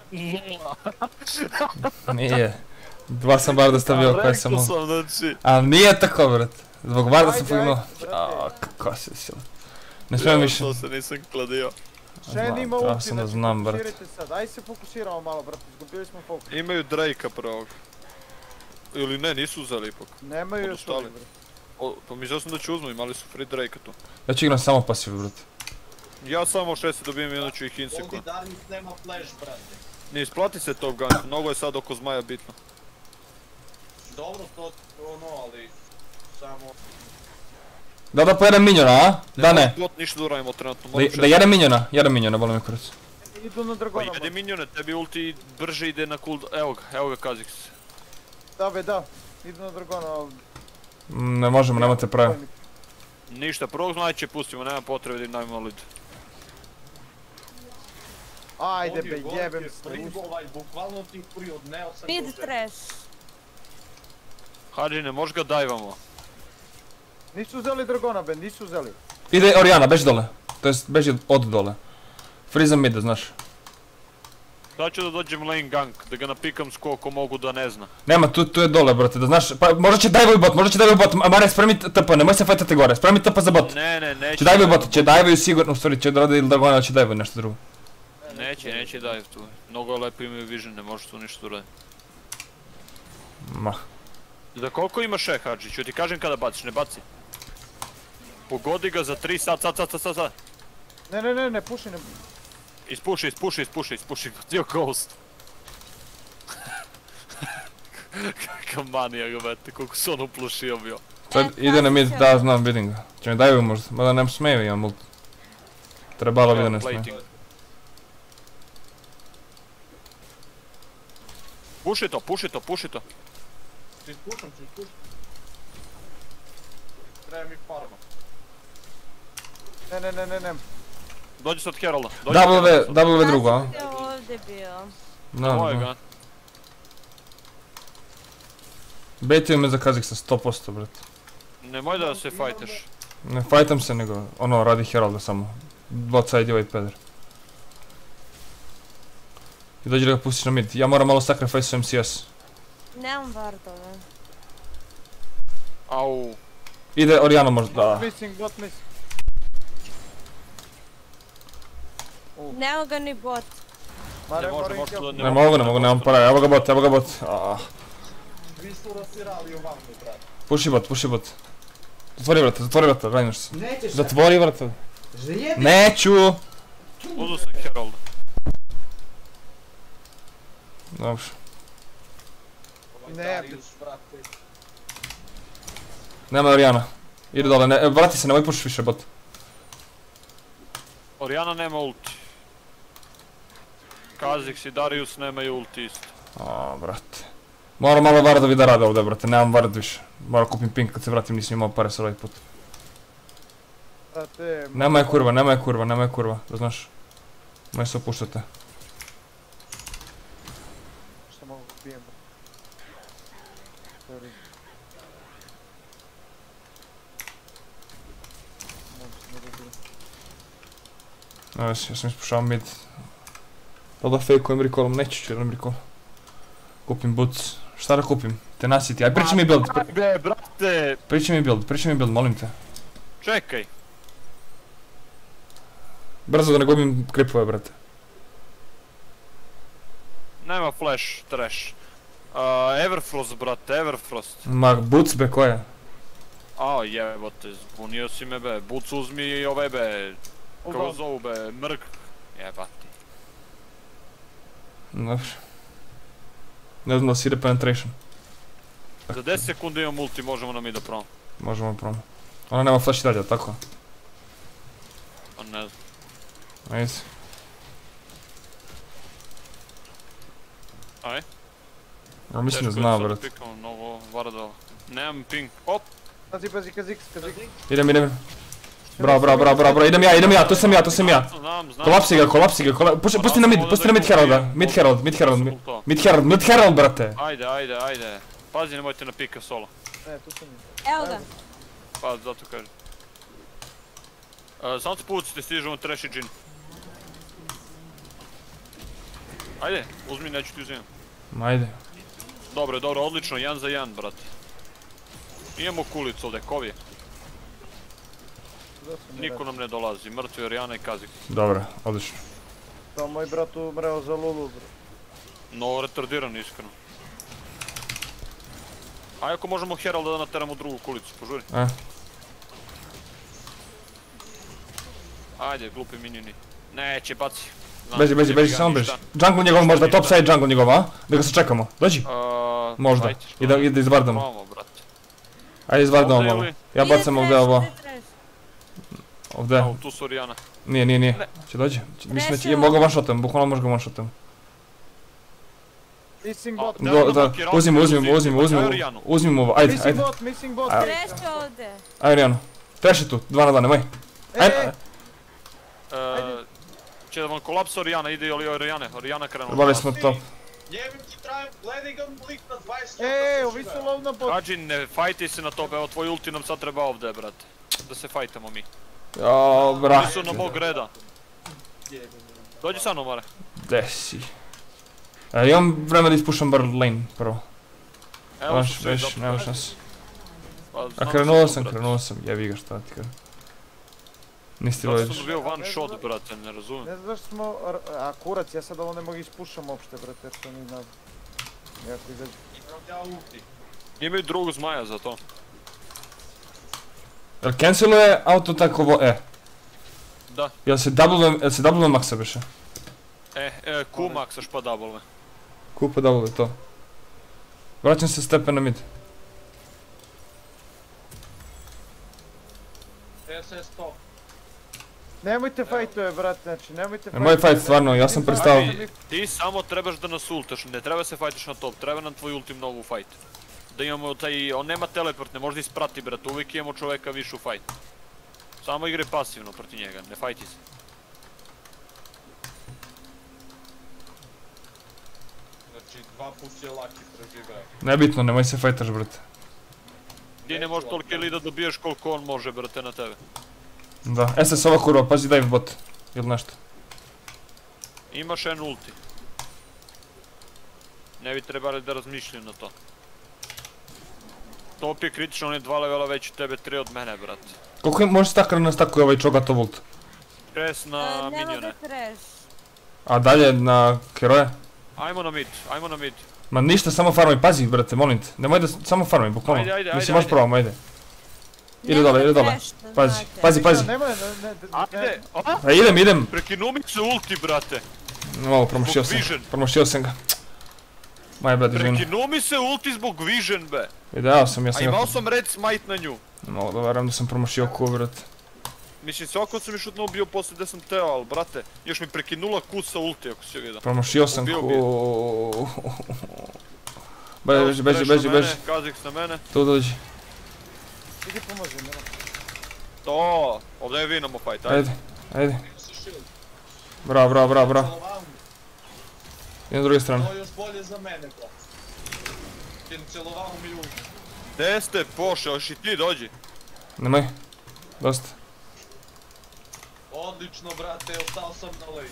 Nije. Dva sam varda stavio koje sam... Rekao sam, znači... Ali nije tako, brate. Zbog varda sam Ajde, fugnuo. ajde, brate. Aaa, kako si sila. Ne smijem više. To se nisam kladio. Shen ima Znam, ulti, sam da znači znam, brate. fokusirajte sad. Aj se fokusiramo malo, brate, izgubili smo fokus. Imaju Drake-a prvog. Ili ne, nisu uzeli ipak. Nemaju još Odustali. ovdje, brate. O, pa mislio sam da će uzmu, imali su free Drake-a tu. Ja ću igram samo pasiv, brate. Ja samo šest dobijem i onda ću ih insekovat. Ovdje Darnis nema flash, brate. Ne isplati se Top Gun, mnogo je sad oko zmaja bitno. Dobro, to ono, ali... Samo... Da da pojedem minjona, a? Da ne. Bot ništa da uradimo trenutno, Da, moram da šest. jedem minjona, jedem minjona, boli me kurac. Idu na Pa Dragona, jedi brate. minione, tebi ulti brže ide na cooldown, evo ga, evo ga Kha'Zix. Da be, da. Idu na Dragona, ali... Mm, Ne možemo, nemate prave. Ništa, prvog zmaja pustimo, nema potrebe da im dajemo lid. Ajde Ovdje be, gore jebem je se. pring, ovaj, bukvalno ti pri odneo sam... Mid dođe. trash. Hadži, ne možeš ga dajvamo. Nisu uzeli Dragona be, nisu uzeli. Ide Oriana, beži dole. To jest, beži od dole. Freeza mida, znaš. Sad ću da dođem lane gank, da ga napikam skoliko mogu da ne zna. Nema, tu, tu je dole, brate, da znaš, pa možda će dajvaju bot, možda će dajvaju bot, Mare, spremi T P, nemoj se fajtati gore, spremi T P za bot. Ne, ne, neće. Će dajvaju bot, će dajvaju sigurno, u stvari će da rade ili Dragona, ali će dajvaju nešto drugo. Neće, neće dive tu. Mnogo lepo imaju vision, ne možeš tu ništa uraditi. Ma. Za koliko imaš e, Hadži? Ću ti kažem kada baciš, ne baci. Pogodi ga za tri, sad, sad, sad, sad, sad, sad. Ne, ne, ne, ne, puši, ne... Ispuši, ispuši, ispuši, ispuši, bacio ghost. Kakav manijak, brate, koliko se on uplušio bio. Sad ide na mid, da znam, vidim ga. Će mi dajvaju možda, mada nem smeju, imam ult. Trebalo bi da ne smeju. Plating. Puši to, puši to, puši to. Ti ispušam, ti ispušam. Treba mi farma. Ne, ne, ne, ne, ne. Dođi sad Heralda. dođi W, Heralda sad. W drugo, a? Ja sam ovdje bio. Da, Ovo je da. ga. Baituju me za Kha'Zixa, sto posto, brate. Nemoj da se fajteš. Ne fajtam se, nego, ono, radi Heralda samo. Bot side ovaj peder. I dođi da ga pustiš na mid. Ja moram malo sacrifice M C S. Nemam vardove. Au. Ide Oriana možda, da. Missing, bot missing. Nemo ga ni bot. Mare, Ne može, moram može kill. to da Ne mogu, ne mogu, nemam para, evo ga bot, evo ga bot. Ah. Vi su rasirali ovamo, brate. Puši bot, puši bot. Zatvori vrata, zatvori vrata, radinaš se. Nećeš Zatvori vrata. Zajebi. Neću! Uzu sam Heralda. Dobro. Ovaj Ne, Darius, brate. Nema Oriana. Ide dole, ne, e, vrati se, nemoj pušiš više bot. Oriana nema ulti. Kha'Zix i Darius nemaju ulti isto. A, brate. Moram malo vardovi da rade ovdje, brate, nemam vard više. Moram kupim ping kad se vratim, nisam imao pare sa ovaj put. Brate, Nema je kurva, nema je kurva, nema je kurva, da znaš. Moj se opuštate. što mogu pijem, brate. Sorry. Mogu se ne dobijem. Evo, ja sam ispušao mid. Da da fejkujem recallom, neću ću jedan recall. Kupim boots. Šta da kupim? Tenacity, aj pričaj mi build, pri- Ajde, brate! pričaj mi build, pričaj mi build, molim te. Čekaj. Brzo da ne gubim kripove, brate. Nema flash, trash. Uh, Everfrost, brate, Everfrost. Ma, boots be koje? A jebote, zbunio si me be. Buc uzmi i ove be. Kako Uglavnom. zovu be, mrk. Jebati. Dobro. Ne znam da si ide penetration. Za deset sekundi imam ulti, možemo na mida prom. Možemo promo. Ona nema flash i dalje, tako? Pa ne znam. Ajde. Aj. Ja mislim da Teško je zna, sad brate. pikamo mnogo vardala. Nemam ping. Op! Pazi, pazi, Kha'Zix, Kha'Zix. Idem, idem. Bravo, bravo, bravo, bravo, bravo, idem ja, idem ja, to sam ja, to sam ja. Znam, znam. Kolapsi ga, kolapsi ga, kolapsi, pusti, pusti na mid, pusti na mid Heralda, mid Herald, mid Herald, mid- mid Herald, mid Herald, brate. Ajde, ajde, ajde. Pazi, nemojte na pika solo. Ne, tu sam ja. Evo ga. Pa, zato kažem. E, Samo se pucite, stižemo trash i džin. Ajde, uzmi, neću ti uzimam. Ajde. Dobro, dobro, odlično, jedan za jedan, brate. Imamo kulicu ovdje, kov je? Niko nam ne dolazi, mrtvi Orijana i Kazik. Dobro, odlično. To moj brat umreo za Lulu, bro. No, retardiran, iskreno. Ajde, ako možemo Heralda da nateramo drugu kulicu, požuri. E. Ajde, glupi minjeni. Neće, baci. Znam, Beži, beži, jebi beži, ga, samo beži. ništa. Jungle njegov možda, top side jungle njegov, a? Da ga se čekamo. Dođi. A, Možda. ajde, I da, i da izvardamo. Vamo, brate. Ajde izvardamo Ovdje malo. ili? Ja bacam ovdje ovo. Ovdje. Evo, tu su Orijana. Nije, nije, nije. Ne. Će dođi. Će- Mislim da će, Prešao. je mogu one shotem, bukvalno može ga one shotem. Missing A, bot. da, Do, da, da, blokirao, uzmimo, uzmimo, uzmi, uzmimo, uzmimo, daj Orijanu. uzmimo ovo, ajde, Missing ajde. bot, missing bot. A- Trešte ovdje. Ajde Rijano. Trash je tu, dva na dva, nemoj. Ajde. E, E, Će da vam kolapsa Orijana, ide ili Orijane, Orijana krenula. Probali smo to. Jebim ti trajem, gledaj ga lik na dvadeset. e, ovi su lov na bot. Hadži, ne fajti se na to, evo tvoj ulti nam sad treba ovdje, brate. Da se fajtamo mi. Jo, Oni bra. su na mog reda. Dođi sa mnom, Mare. Gde si? E, imam vreme da ispušam bar lane prvo. Evo Maš, su svi već, zapravo. nemaš nas. Pa, znam A da krenuo su sam, tu, brate. krenuo sam, jebi ga šta ti kažem. Nisi ti Zato vodiš. sam bio one shot, brate, ne razumijem. Ne znaš smo, a kurac, ja sad ovo ne mogu ispušam uopšte, brate, jer to ni znam. Jako izađe. Imam ja ulti. Imaju drugog zmaja za to. Jel canceluje auto tako ovo, e. Da. Jel se double, jel se double maxa biše? E, e, Q maksaš pa double. Kupa double, to. Vraćam se stepen na mid. S S top. Nemojte fajtove, brate, znači, nemojte Nemoj fight, stvarno, ja sam prestao. Ajde, ti samo trebaš da nas ultaš, ne treba se fajtaš na top, treba nam tvoj ulti mnogo u fight. Da imamo taj, on nema teleport, ne može da isprati, brate, uvijek imamo čoveka više u fight. Samo igre pasivno protiv njega, ne fajti se. Znači, dva put je laki preživeo. Nebitno, nemoj se fajtaš, brate. Ti ne možeš toliko ili da dobiješ koliko on može, brate, na tebe. Da, S S ova kurva, pazi dive bot. Ili nešto. Imaš en ulti. Ne bi trebali da razmišljaju na to. Top je kritično, on je dva levela veći tebe, tri od mene, brate. Koliko može stakar nas tako ovaj čogatov ult? Kres na Nema minione. ga treš. A dalje na heroje? Ajmo na mid, ajmo na mid. Ma ništa, samo farmaj, pazi brate, molim te. Nemoj da, samo farmaj, bukvalno. Ajde, ajde, Mislim, ajde, možeš ajde. probamo, ajde. Ide Nema dole, ga ide dole. treš, da Pazi, znate. pazi, pazi. Nemoj, ne, ne, ne, Ajde, a? A idem, idem. Prekinu mi se ulti, brate. Malo, promašio sam. Vision. Promašio sam ga. Maj bad, izvini. Prekinu mi se ulti zbog Vision, be. Video sam, ja A sam imao jako... sam red smite na nju. Malo da varam da sam promašio ku, brate. Mislim, svako sam mi šutno ubio poslije gdje sam teo, ali brate, još mi prekinula kut sa ulti, ako si vidio. Promašio sam Ubio ku... Beži, beži, beži, beži. Kazik na mene. Tu dođi. idi pomozi, nema. To, ovdje je vinamo fight, ajde. Ajde, ajde. Imam se shield. Bravo, bravo, bravo, bravo. Celovam, Idem s druge strane. to je još bolje za mene, bro. Jer celovam mi ulti. Gdje ste pošao, još i ti dođi. Nemoj. Dosta. Odlično, brate, ostao sam na lane.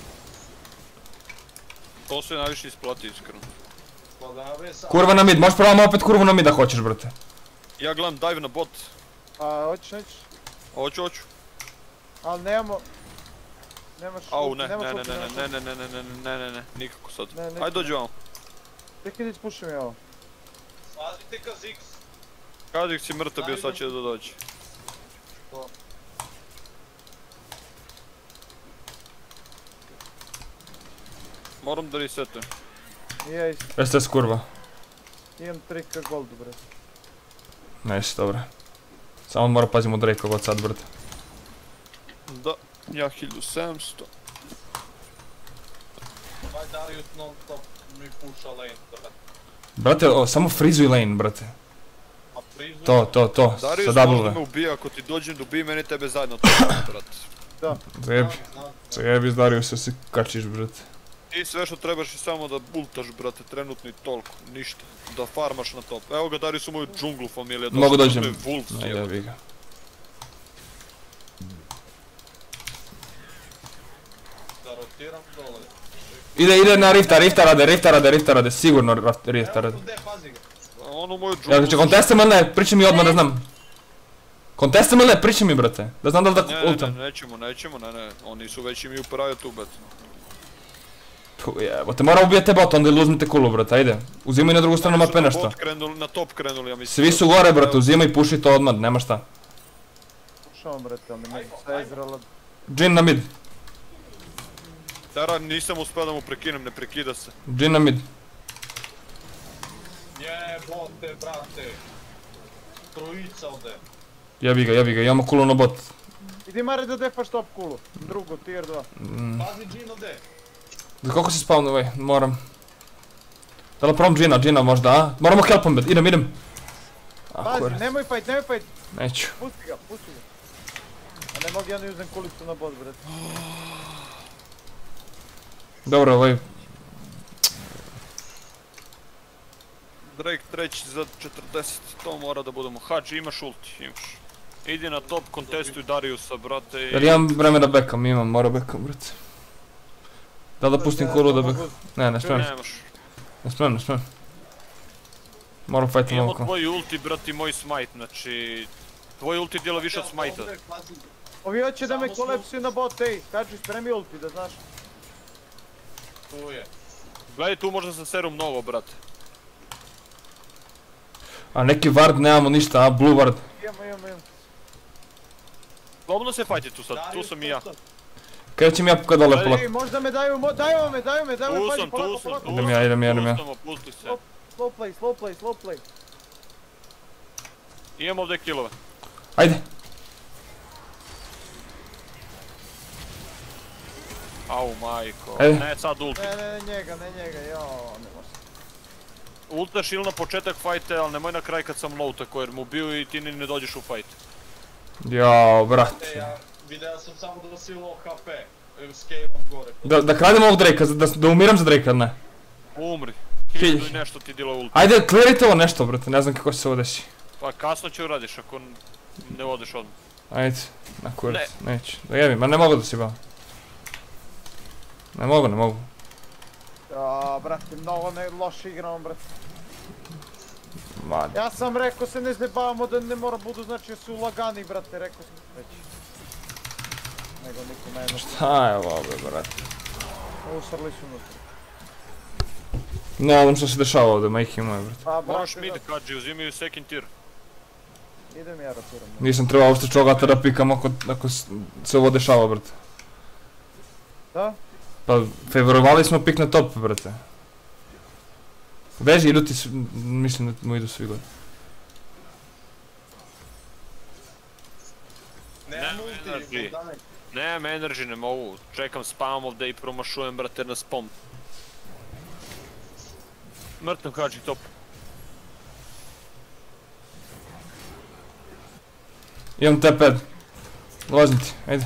To se najviše isplati, iskreno. Pa da, bre, sad. Kurva na mid, možeš probamo opet kurvu na mid da hoćeš, brate. Ja gledam dive na bot. A, hoćeš, nećeš? Hoću, hoću. Ali nemamo... Nemaš Au, ulti, ne, nemaš ne, ne, ulti, ne, nemaš ne, ulti. ne, ne, ne, ne, ne, ne, ne, nikako sad. Ne, neću. Ajde dođi vam. Tek idi ispušim ja ovo. Slazite ka Ziggs. Kazik si mrtav bio, sad će da dođe. To. Moram da resetujem. I ja isto. S S kurva. Imam tri ka goldu, bre. Nice, dobro. Samo mora pazimo Drakeova od sad, brate. Da, ja hiljadu sedamsto. Ovaj Darius non stop mi puša lane, brate. Brate, o, samo frizuj lane, brate. A prizu... To, to, to, sa Darius možda double. me ubija ako ti dođem da ubije mene i tebe zajedno to brate. Zajebi, Znam, znam. zajebi s Dariusa se kačiš, brate. Ti sve što trebaš je samo da ultaš, brate, trenutno i toliko, ništa. Da farmaš na top. Evo ga, Darius u moju džunglu familija. Mogu dođem. Wolves, Ne, evo. jebi ga. rotiram dole. Ide, ide na rifta, rifta rade, rifta rade, rifta rade, sigurno raf- rifta rade. Evo tu, pazi ga. Ono moju Jel džunglu... će kontestam ili ne? Pričaj mi odmah da znam. Kontestam ili ne? Pričaj mi brate. Da znam da li da Ne, ne, ultam. ne, nećemo, nećemo, ne, ne. Oni su već imaju prave tu, bet. Puh, jebote, mora ubijete bot, onda ili uzmite kulu brate, ajde. Uzimaj na drugu stranu mape nešto. Na bot krenuli, na top krenuli, ja mislim. Svi su gore brate, uzimaj, puši to odmah, nema šta. Pušavam brate, ali ne sa Ezreala. Džin na mid, Tera, nisam uspio da mu prekinem, ne prekida se. Džin na mid. Jebote, brate. Trojica ovde. Jebi ga, jebi ga, imamo kulu na bot. Idi Mare da defaš top kulu. Drugo, tier dva. Pazi Džin ovde. Za koliko si spavno ovaj, moram. Da li prom Džina, Džina možda, a? Moramo helpom bet, idem, idem. A, Pazi, kurac, nemoj fight, nemoj fight. neću. Pusti ga, pusti ga. A ne mogu ja ne uzem kulicu na bot brate. Dobro, ovaj, Drake treći za četrdeset, to mora da budemo. Hadži, imaš ulti, imaš. Idi na top, kontestuj Dariusa, brate. jer imam vremena bekam, imam, mora bekam brate. Da li da pustim kulu da bekam? Ne, ne smem, Nemaš. ne smem, ne smem. Moram fajtam Imamo ovako. tvoj ulti, brati, moj smite, znači... Tvoj ulti djela više od smite-a. Ovde, pazi. Ovi hoće da me Samo smo- kolepsuju na bot, ej. Kači, spremi ulti da znaš. Tu je. Gledaj, tu možda se seru mnogo, brate. A neki ward nemamo ništa, a blue ward. Imamo, imamo, imamo. Slobodno se fajti tu sad, tu sam i ja. Krećem ja kad dole polako. Ej, možda me daju, mo daju me, daju me, daju me, Tu pazi, sam, tu polako, sam, polako. tu Idem ja, idem ja, idem ja. Tu sam, opusti se. Slow play, slow play, slow play. Imam ovdje killove. Ajde. Au, majko. Ajde. Ne, sad ulti. Ne, ne, ne njega, ne njega, jao, ne može. Ultaš ili na početak fajte, ali nemoj na kraj kad sam low tako jer mu bio i ti ni ne dođeš u fajt. Jao, E, brate. ja video sam samo da si low H P. Scale-om gore. Da, da kradem ovog Drakea, da, da umiram za Drakea, ne. Umri. Hilj. Hiljadu i nešto ti dila ulti. Ajde, clearite ovo nešto, brate, ne znam kako će se ovo desi. Pa kasno će uradiš ako ne odeš odmah. Ajde, na kurac, neću. Da jebim, ma ne mogu da si bavim. Ne mogu, ne mogu. Ja, brate, mnogo ne, loše igramo, brate. Ma, Ja sam rekao se ne zajebavamo da ne mora budu, znači da su lagani, brate, rekao sam već. Nego niko ne nešto, šta je ovo, bre, brate. usrli su unutra. Ne znam što se dešava ovdje, majke moje, brate. Pa, Moraš brate, mid kađi, uzimaju second tier. da, idem ja rotiram. Nisam trebao uopšte čogata da pikam ako, ako s- se ovo dešava, brate. Da? Pa, favorovali smo pik na top, brate. Veži, idu ti, s- mislim da mu idu svi gore. Nemam Ne, ulti, energy. daj. Nemam energy, ne mogu. Čekam spam ovdje i promašujem, brate, na spom. Mrtav kađi top. Imam T pad. Dolazim ti, ajde.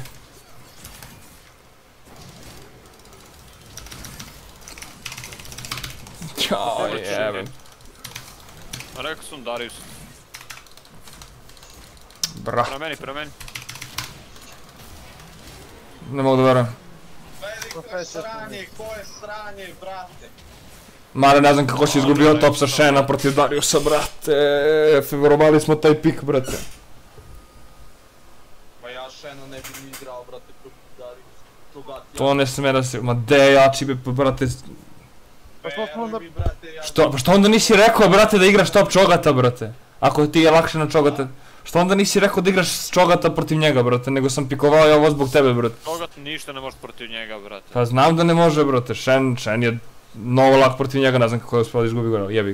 Ćao, jebem. A rekao sam Darius. Bra, Prema meni, prema meni. ne mogu da verujem. Veliko je sranje, ko je sranje, brate? Mare, ne znam kako si izgubio top sa Shena protiv Dariusa, brate. Favorovali smo taj pik, brate. Ma ja Shena ne bi ni igrao, brate, protiv Dariusa. Čugat, To ne sme da se, ma de jači bi, brate. Pa što smo onda- Veruj mi, brate, ja... Što, pa što onda nisi rekao, brate, da igraš top čogata, brate? Ako ti je lakše na čogata. Što onda nisi rekao da igraš čogata protiv njega, brate, nego sam pikovao i ovo zbog tebe, brate. Toga ništa ne može protiv njega, brate. Pa znam da ne može, brate, Shen, Shen je mnogo lak protiv njega, ne znam kako je uspio da izgubi gore, jebi ga.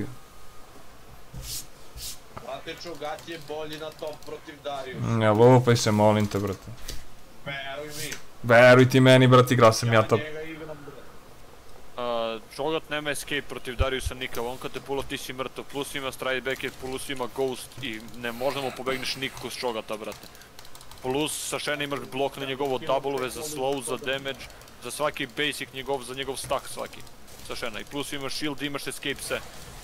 Brate, Čugat je bolji na top protiv Dariusa. Mm, Ja lupaj se, molim te, brate. Veruj mi. Veruj ti meni, brate, igrao sam ja top. njega igram, brate. Uh, Čogat nema escape protiv Dariusa nikad, on kad te pula ti si mrtav, plus ima stride backet, plus ima ghost i ne možemo pobegneš nikako s Čogata, brate. Plus sa Shena imaš blok na njegovo double za slow, za damage, za svaki basic njegov, za njegov stack svaki. Sa Shena i plus imaš shield, imaš escape sve.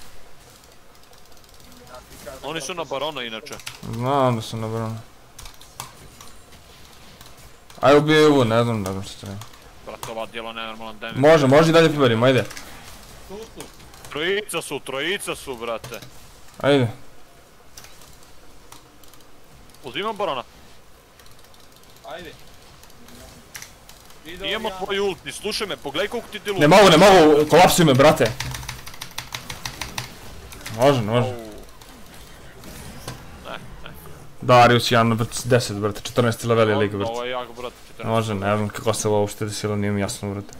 Oni su na barona inače. Znam da sam na branu. Aj ubije ovu, ne znam, ne znam što treba. Brate, ova djela nenormalan damage. Može, može i dalje poberimo, ajde. Tu su. Trojica su, trojica su, brate. Ajde. Uzimam barona. Ajde. Ide Imamo Orijana. tvoj ulti, slušaj me, pogledaj koliko ti ti Ne luti. mogu, ne mogu, kolapsuj me, brate. Može, ne može. Darius jedan deset, brate, četrnaesti level je liga, brate. Ovo je jak, brate. Ne može, ne znam kako se ovo uopšte desilo, nije mi jasno, brate.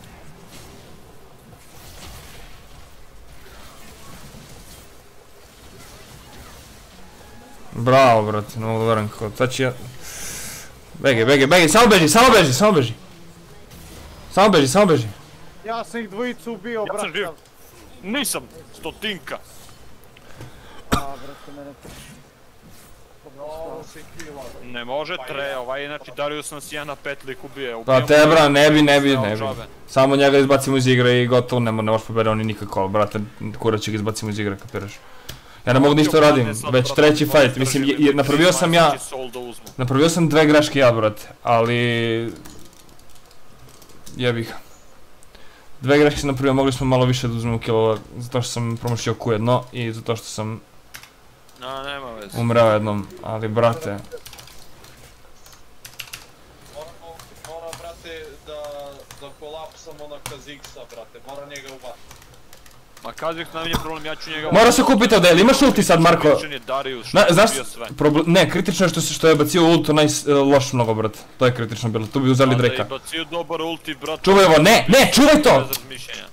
Bravo, brate, ne mogu da verujem kako, sad ću ja... Bege, bege, bege, samo beži, samo beži, samo beži. Samo beži, samo beži. Ja sam ih dvojicu ubio, Ja brate. sam živ. Nisam, stotinka. A, brate, mene... No, si kila. Ne može tre, ovaj znači Darius nas jedan na pet lik ubije. Pa te bra, ne bi, ne bi, Sve ne bi. džabe. Samo njega izbacimo iz igre i gotovo, ne, ne možeš pobediti oni nikako, brate, kurac će ga izbacimo iz igre, kapiraš. Ja ne mogu ništa radim, već treći fight, mislim, je- je- napravio sam ja, napravio sam dve greške ja, brate, ali... Jebi ga. Dve greške sam napravio, mogli smo malo više da uzmemo kilova, zato što sam promašio Q jedno i zato što sam No, nema veze. umreo jednom, ali brate... Moramo, mora, brate, da, da kolapsamo na Kha'Zix'a, brate, mora njega ubati. Ma Kha'Zix najmanje problem, ja ću njega... Mora se kupiti ovdje, ili imaš ulti sad, Marko? Kritičan je Darius, što Na, je znaš, ubio sve. problem, ne, kritično je što, se, što je bacio ultu naj loš mnogo, brate. To je kritično bilo, tu bi uzeli Onda je Drake-a. bacio dobar ulti, brate. Čuvaj ovo, ne, ne, čuvaj to! Bez razmišljanja.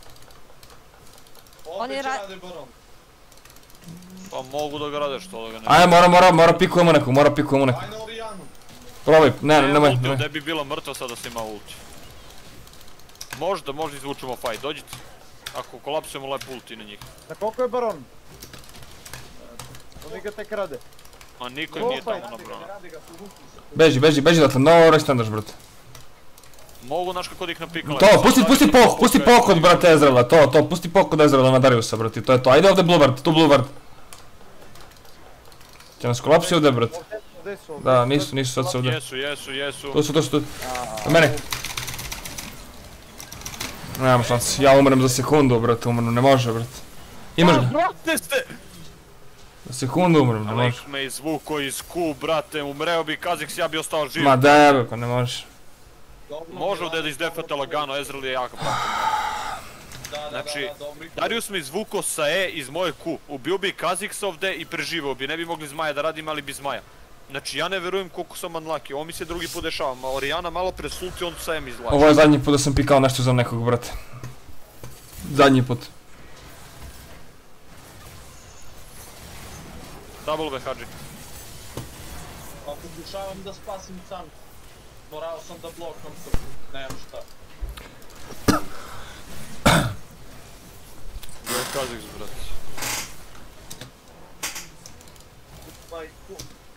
Ovdje će ra- rade baron. Pa mogu da ga rade, što da ga ne... Ajde, mora, mora, mora pikujemo nekog, mora pikujemo nekog. Ajde Orijanu. Probaj, ne, ne, nemoj, ulti, nemoj. ovdje bi bila mrtva sada da ima ulti. Možda, možda izvučemo fight, dođite. Ako kolapsujemo lep ulti na njih. Na koliko je baron? Oni ga tek rade. Ma niko im nije tamo nabrano. Rade ga, povuci se. Beži, beži, beži da te, no restandaš, brate. Mogu naš kako da ih napikala. To, pusti, pusti pok, pusti pok od brate Ezreala, to, to, pusti pok od Ezreala na Dariusa, brate, to je to. Ajde ovdje Bluebird, tu Bluebird. Će nas kolapsi ovdje, brate. Ovdje su, ovdje su, ovdje Da, su. nisu, nisu, sad su ovdje. Jesu, jesu, jesu. Tu su, tu su, tu. Do mene. Nemam šanse, ja umrem za sekundu, brate, umrem, ne može, brate. Imaš ga, Brate ste! za sekundu umrem, ne može. Lik me izvuko iz Q, brate, umreo bi Kha'Zix, ja bi ostao živ. Ma da jebe, pa ne možeš. Dobro, Može ovdje da brate, izdefate dobro, lagano, Ezreal je jako brate. Da, da, Znači, da, da, dobri. Darius me izvuko sa E iz moje Q, ubio bi Kha'Zix ovdje i preživao bi, ne bi mogli Zmaja da radim, ali bi Zmaja. Znači ja ne verujem koliko sam unlucky, ovo mi se drugi put dešava, ma Orijana malo presulti, on sa E mi izlači. Ovo je zadnji put da sam pikao nešto za nekog, brate. Zadnji put. W, Hadži. Pa pokušavam da spasim sam. Morao sam da blokam to, nemam šta. Gdje je Kha'Zix, brate? Majku.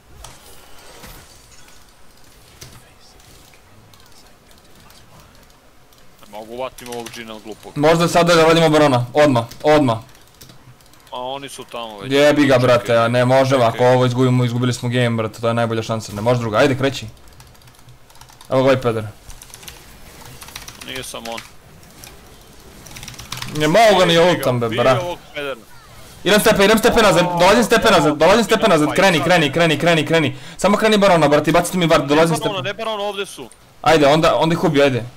Ne mogu uvatim ovog džina glupog. Možda sada da radimo barona, odmah, odmah. A oni su tamo već. Jebi ga, brate, a ne možemo, ako čekaj. ovo izgubimo, izgubili smo game, brate, to je najbolja šansa, ne može druga, ajde kreći. Evo gledaj peder. Nije sam on. Ne mogu ga ni Bije ga, ultam, be, bije bra. ovog pedera. Idem stepe, idem stepe nazad, dolazim stepe nazad, dolazim stepe nazad, kreni, kreni, kreni, kreni, kreni. Samo kreni barona, brate, bacite mi vard, dolazim Ne barona, stepe. ne barona, ovdje su. Ajde, onda, onda ih ubi, ajde.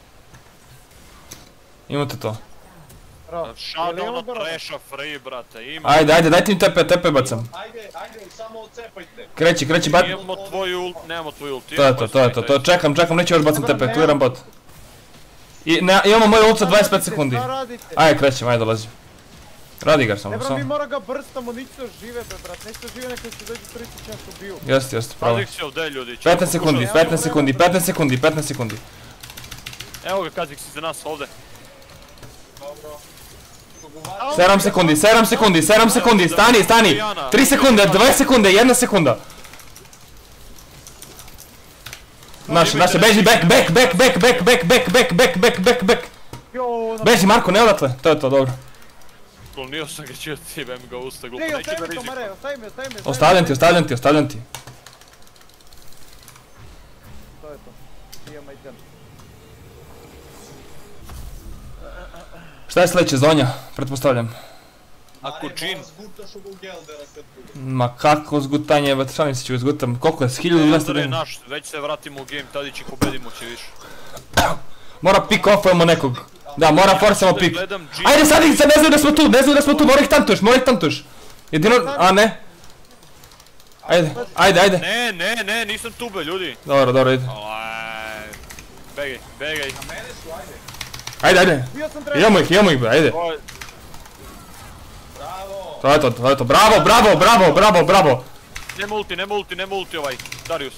Imate to. Bravo. Jel Shadow imamo na barona? Thrasha free, brate, ima. Ajde, ajde, dajte im tepe, tepe bacam. Ajde, ajde, samo ocepajte. Kreći, kreći, bat... Imamo tvoj ult, nemamo tvoj ult. To je to, to je to, to čekam, čekam, neću još bacam tepe, kliram bot. I, ne, imamo moj ult za dvadeset pet sekundi. Šta radite? Ajde, krećem, ajde, dolazim. Radi ga Ne samo, bro, mi samo. mora ga brstamo, nisu žive be brat, nisu žive neko će dođe trideset čas ubiju. Jeste, jeste, pravo. Kha'Zix je ovdje, ljudi. će petnaest pokušati- sekundi, petnaest sekundi, petnaest sekundi, petnaest sekundi. Evo ga Kha'Zix iza nas ovdje. Dobro. sedam sekundi, sedam sekundi, sedam sekundi, stani, stani. tri sekunde, dvadeset sekunde, jedna sekunda. Naše, naše, beži, back, back, back, back, back, back, back, back, back, back, back, back. Jo, na... Beži, Marko, ne odatle. To je to, dobro. Klonio sam ga ću ti, em ga usta glupo, Ne, neću da ostavi mi to, rizikujem. Mare, ostavi mi, ostavi mi. Ostavljam ti, ostavljam ti, ostavljam ti. To je to. Imamo item. Šta je sljedeće, Zonja, pretpostavljam? Ako Mare, džin, moram zgutaš ovog Geldera sad bude. Ma kako zgutanje, bet šta misli ću ga zgutam, koliko je, hiljadu dvjesto Elder je dana. naš, već se vratimo u game, tada će pobedimo će više. Mora pick offujemo nekog. Da, mora forsamo pick. Gledam džin. Ajde sad ih, sad ne znaju da smo tu, ne znaju da smo tu, mora ih tantuješ, mora ih tantuješ. Jedino, a ne. Ajde, ajde, ajde. Ne, ne, ne, nisam tu be, ljudi. Dobro, dobro, ide. Alaj. Begaj, begaj. A mene su, ajde. Ajde, ajde. Bio sam treći. Imamo ih, imamo ih, be, ajde. Ovo je- Bravo. To je to, to je to, bravo, bravo, bravo, bravo, bravo. Nema ulti, nema ulti, nema ulti ovaj, Darius.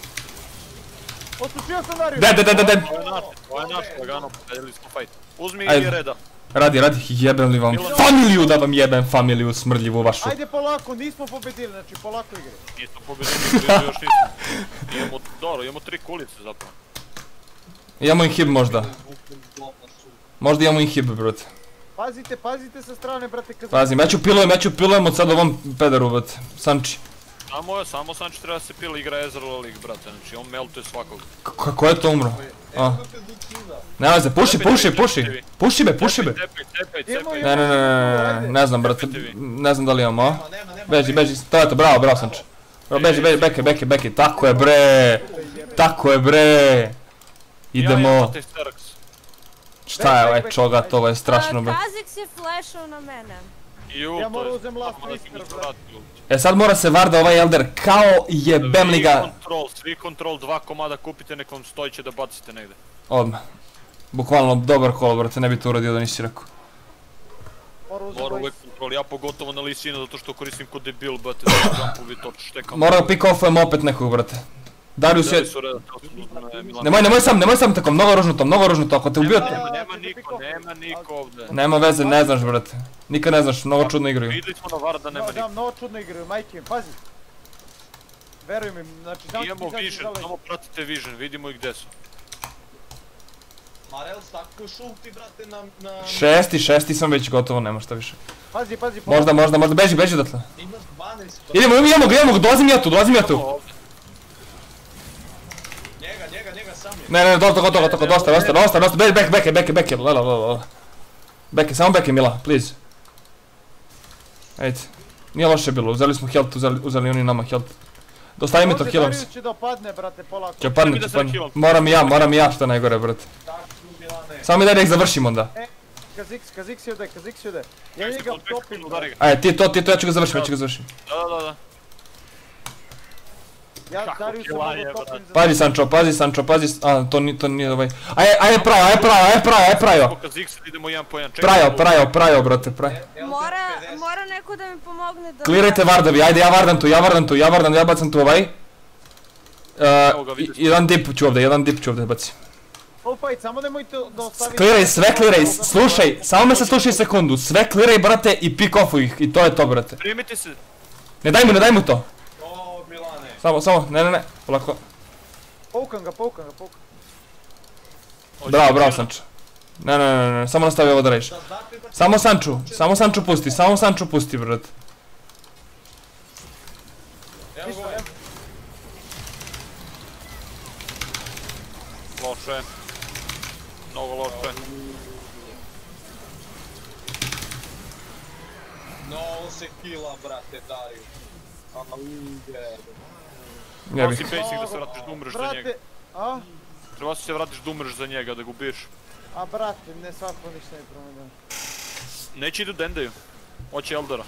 Osučio sam Darius. De, de, de, de, de. Ovo je naš, ovo je naš, lagano, pobedili smo fight. Uzmi Ajde. i reda. Radi, radi, jebem li vam familiju da vam jebem familiju smrdljivu vašu. Ajde polako, nismo pobedili, znači polako igre. Nismo pobedili, blizu još nismo. Imamo, dobro, imamo tri kulice zapravo. Imamo inhib možda. Zvukom zlobna su. Možda imamo inhib, brate. Pazite, pazite sa strane, brate, kad... Pazim, ja ću pilujem, ja ću pilujem od sad ovom pederu, brate. Sanči. Samo je, samo Sanči treba se pila, igra Ezreal League, brate, znači on meltuje svakog. K- Kako je to umro? A, Evo te zukida. nema se, puši, puši, puši. Puši be, puši be. Cepaj, cepaj, Idemo, cepaj. Ne, ne, ne, ne, ne, ne znam, brate. Ne znam da li imamo, a? Nema, nema, nema. Beži, beži, to je to, bravo, bravo Sanči. Bravo, beži, beži, beke, beke, beke, tako je bre. Tako je bre. Idemo. Ja imam te Starks. Šta je ovaj čogat, ovo je strašno bre. Kazik se flashao na mene. I ult, Ja to moram je, uzem last samo da se whisker, mi brate. vrati ult. E sad mora se varda ovaj Elder kao jebem li Svi ga. kontrol, svi kontrol, dva komada kupite, nek vam stojiće da bacite negde. Odmah. Bukvalno dobar kol, brate, ne bi to uradio da nisi rekao. Mora uzem Mora ovaj... uvek kontrol, ja pogotovo na Lisina zato što koristim kod debil, brate, da jumpovi to štekam. Mora pick offujemo opet nekog, brate. Darius je... Dali su reda, to su ne, Milan. Nemoj, nemoj sam, nemoj sam tako, mnogo ružnuto, mnogo ružnuto, ako te ubio... Nema, nema niko, nema niko ovde. Nema veze, ne znaš, brate. Nikad ne znaš, mnogo čudno igraju. Videli smo na Varda, nema No, niko. da, mnogo čudno igraju, majke mi, pazi. Veruj mi, znači... znam Imamo ti kako vision, žele. samo pratite vision, vidimo ih gde su. Marel, stakuješ ulti, brate, na... na... Šesti, šesti sam već gotovo, nema šta više. Pazi, pazi, Možda, možda, možda, beži, beži odatle. Imaš dvanaest. Idemo, idemo ga, idemo ga, dolazim ja tu, dolazim ja tu. Ovde. Njega, njega, njega sam je. Ne, ne, gotovo, gotovo, gotovo, dosta, dosta, dosta, dosta, beke, beke, beke, beke, beke, lala, lala, lala. Beke, samo beke, Mila, please. Ajde. Nije loše bilo, uzeli smo health, uzeli, uzeli oni nama health. Dostavi mi to, Može healam se. Darius će da opadne, brate, polako. Će padne, da će se padne. healam. Moram i ja, moram i ja, što je najgore, brate. Tako, Milane. Samo mi daj da ih završimo onda. Kazix, Kazix je ovdje, Kazix je ovdje. Ja Čekaj njega sekund, čekaj topim, sekund, brate. udari ga. Ajde, ti to, ti to, ja ću ga završiti, ja ću ga završiti. Da, da, da, da. Ja Kako Darius se kila mogu je, topim brate. za... Pazi Sancho, pazi Sancho, pazi, a to ni, to nije ovaj. Ajde, ajde prajo, ajde prajo, ajde prajo, ajde prajo. Pokaz X, idemo jedan po jedan. Čekaj, Prajo, ovo. prajo, prajo, brate, prajo. Elder Mora, pedeset. mora neko da mi pomogne da... Klirajte vardovi, ajde ja vardam tu, ja vardam tu, ja vardam, ja bacam tu ovaj. Evo ga, Uh, vidiš. jedan dip ću ovdje, jedan dip ću ovdje bacim. Full fight, samo nemojte da ostavite... Kliraj, sve kliraj, slušaj, samo me se slušaj sekundu, sve kliraj brate i pick offuj ih i to je to brate. Primite se. Ne daj mu, ne daj mu to. O, Milane. Samo, samo, ne, ne, ne, polako. Poukam ga, poukam ga, poukam. Bravo, bravo Sancho. Ne, ne, ne, ne, samo nastavi ovo da radiš. Da znate, brate, Samo Sancho, samo Sancho pusti, samo Sancho pusti brate. evo ga, evo. Loše. Mnogo loše. No, se kila, brate, Darius. A, uge. Ne Treba bih. si basic da se vratiš da umreš za njega. Brate, a? Treba si se vratiš da umreš za njega, da ga ubiješ. A brate, ne svako ništa ne promijenio. Neće idu dendaju. Hoće Eldera.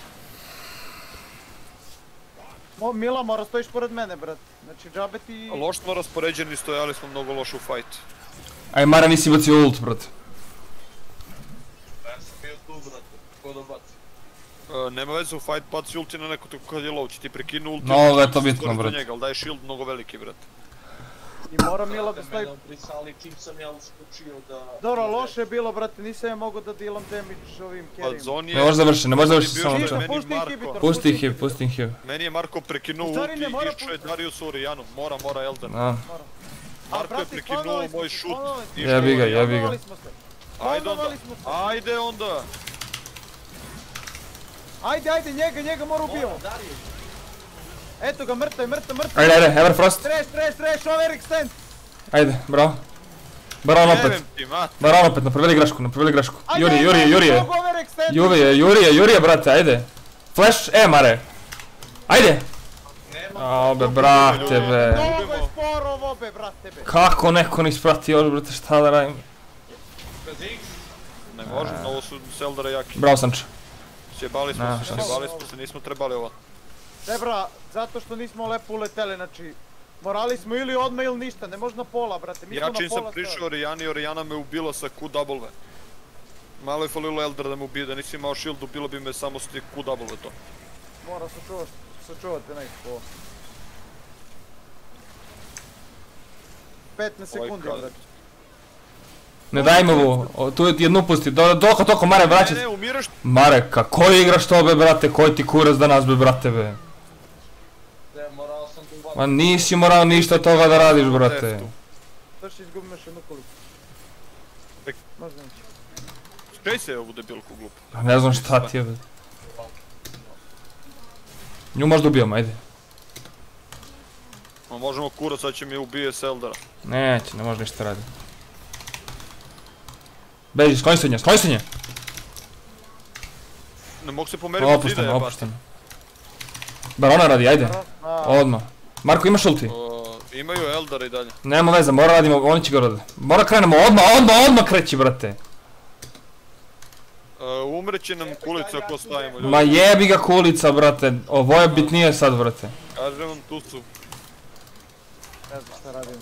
Mo, Mila, mora stojiš pored mene, brate. Znači, džabe ti... Loš smo raspoređeni, stojali smo mnogo loše u fight. Aj Mara nisi bacio ult brate. Ja sam bio tu, brate. Ko da baci? E, nema veze u fight, baci ulti na neko kad je low, će ti prekinu ulti. Mnogo je to će se bitno, stvoriti do brate. njega, ali daje shield mnogo veliki, brate. I mora Mila da stoji... Mene obrisali čim sam ja uskočio da... Dobro, loše je bilo, brate, nisam ja mogao da dealam damage ovim Pa carryima. Zon je... Ne možeš završiti, ne možeš završiti Bio samo je to. meni Pusti Marko. inhibitor. Pusti ih hiv, pusti ih hiv. Meni je Marko prekinuo U stvari ulti ne i mora išao je pusti. Darius u Rijanu. Mora, mora Elder. A, A, Marko je brate, prekinuo spanovali smo moj se, šut. spanovali smo se. Išao Jebi ga, je Rijanu. jebi ga. Spanovali smo se. Ajde onda. Spanovali smo se. Ajde onda. Ajde, ajde, njega, njega mora ubijemo. Darius. Eto ga, mrtav, mrtav, mrtav. ajde, ajde, Everfrost. Trash, trash, trash, overextend. Ajde, bravo. Baron opet. Jebem ti, mat. Baron opet, napravili grešku, napravili grešku. Ajde, Juri, ajde, Juri, ajde, Juri je. mogu over extend. Juri je, Juri je, Juri je, brate, ajde. Flash, e, Mare. Ajde. A, be, brate, be. Mnogo je sporo ovo be, brate be. Kako neko nis prati još, brate, šta da radim? Ne možem, ovo su Seldara jaki. Bravo, Sanče. Sjebali smo Na, se, šta sjebali smo se, nismo trebali ovo. Ne bra, zato što nismo lepo uleteli, znači... Morali smo ili odmah ili ništa, ne može na pola, brate, mi smo Ja na čim sam pola prišao stavili. Orijani, Orijana me ubila sa Q W. Malo je falilo Eldar da me ubije, da nisi imao shield, ubilo bi me samo s ti Q W to. Mora sačuvat, sačuvati nekako. petnaest Ovaj sekundi, kad- brate. Ne daj mu ovu, o, tu je jednu pusti, do, doko toko, Mare, vraćaj Ne, se. ne, umiraš Mare, kako igraš to, be, brate, koji ti kurac danas, be, brate, be. Ne, morao sam tu Ma nisi morao ništa od toga da radiš, brate. Još izgubim još jednu kolicu. Tek. Možda neće. Skrej se ovu debilku glupu. Pa ne znam šta ti je, be. Nju možda ubijamo, ajde. Ma možemo kurac, sad će mi ubije Seldara. Neće, ne može ništa raditi. Beži, skloni se od nje, skloni se od nje! Ne mogu se pomeriti od zida Opušteno, jebati. opušteno. Barona radi, ajde. A, Odmah. Marko, imaš ulti? O, imaju Eldara i dalje. Nema veze, mora radimo, oni će ga raditi. Mora krenemo, odmah, odmah, odmah kreći, brate. E, umreće nam kulicu ako stavimo ljudi. Ma jebi ga kulica, brate. Ovo je bitnije sad, brate. Kažem vam, tu su. ne znam šta radimo.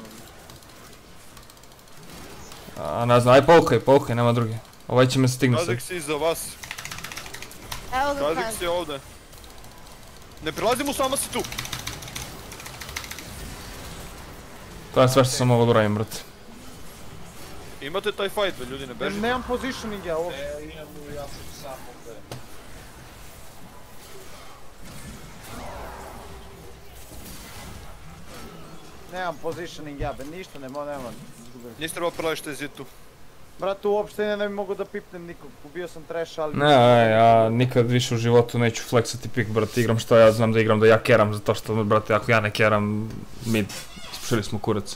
A ne znam, aj povukaj, povukaj, nema druge. Ovaj će me stignuti sad. Kazik si iza vas. Evo ga Kazik Kazik. si ovdje. Ne prilazim mu, sama si tu. To je sve što sam mogao da uradim, brate. Imate taj fight, be, ljudi, ne Ne, bežite. nemam positioning ja ovo. E, imam u, ja sam sam ovdje. Nemam positioning ja be, ništa nema, nemam. izgubio. Nisi trebao prelaziš taj zid tu. Brate, uopšte ne, ne bi mogu da pipnem nikog, ubio sam trash, ali... Ne, aj, ja nikad više u životu neću flexati pik, brate, igram što ja znam da igram, da ja keram, zato što, brate, ako ja ne keram, mid, ispušili smo kurac.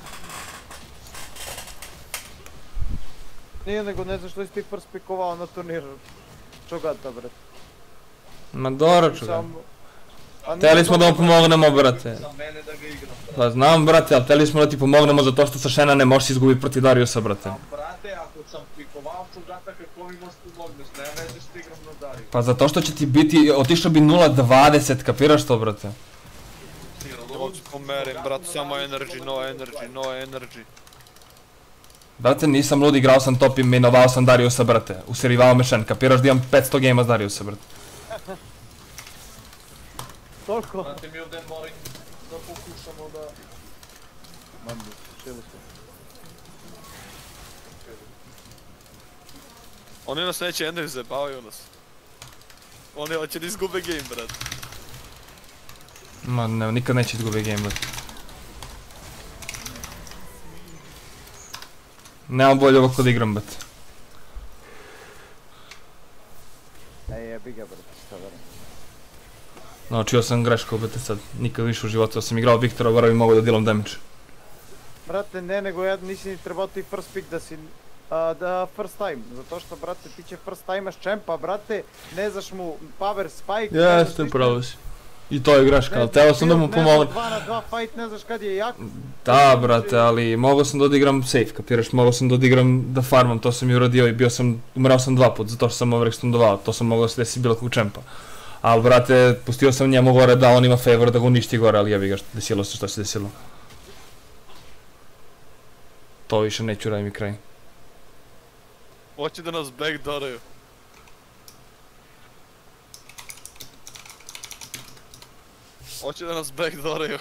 Nije nego ne znam što si ti first pickovao na turniru. Čogata, brate. Ma dobro, čuga. Samo- A nije Hteli smo da mu to- pomognemo, brate. Za mene da ga igram, brate. Pa znam, brate, ali hteli smo da ti pomognemo zato što sa Šena ne možeš izgubiti protiv Dariusa, brate. A brate, ako sam pikovao čugata, kako mi možeš pomogneš, nema veze što igram na Dariju. Pa zato što će ti biti, otišao bi nula dvadeset, kapiraš to, brate? Ne mogu se pomerim, brat, samo energy, no energy, no energy. Brate, nisam lud, igrao sam top i minovao sam Dariusa, brate. Userivao me Shen, kapiraš da imam petsto gejma s Dariusa, brate. Toliko? Brate, mi ovdje moram da pokušamo da... Mandi, šili se. Oni nas neće energy zajebavaju nas. Oni hoće da izgube game, brat. Ma ne, nikad neće izgubiti game, brate. Nemam bolje ovo kod igram, brate. E, jebi ga, brate, šta verim. Naučio sam grešku, brate, sad. Nikad više u životu sam igrao Viktora, vara bi mogo da dealam damage. Brate, ne, nego ja nisi ni trebao ti first pick da si... a, da first time, zato što, brate, ti će first time-aš čempa, brate, ne znaš mu power spike... ne znaš Jeste, ništa. pravo si. I to je greška, ali teo sam da mu Ne pomognem. znaš dva na dva fight, ne znaš kad je jak. Da, brate, ali mogao sam da odigram safe, kapiraš, mogao sam da odigram da farmam, to sam i uradio i bio sam, umrao sam dva put, zato što sam overextendovao, to sam mogao da se desi bilo kog čempa. Ali, brate, pustio sam njemu gore da on ima favor da ga uništi gore, ali jebi ga, desilo se što se desilo. To više neću raditi mi kraj. Hoće da nas backdooraju. Hoće da nas backdooraju.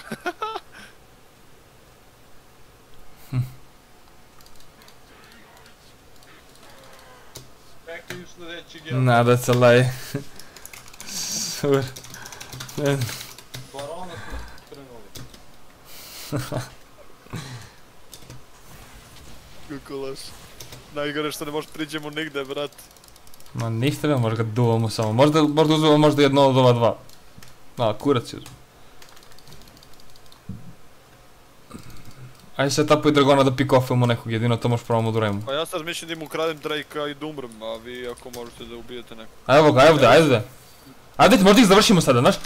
Čekaju sljedeći game. Nada se laj. Super. Ne, Barona smo krenuli. Kako loš. Najgore što ne možeš priđemo nigde, brat. Ma ništa ne može ga duvamo samo, možda, možda uzmemo možda jedno od ova dva. A, kurac je uzmemo. Ajde sad tapuj Dragona da pick-offujemo nekog, jedino to možeš probamo da uradimo. Pa ja sad mislim da im ukradem Drake-a i da umrem, a vi ako možete da ubijete nekog. Evo ga, evo da, ajde da. Ajde, možda ih završimo sada, znaš?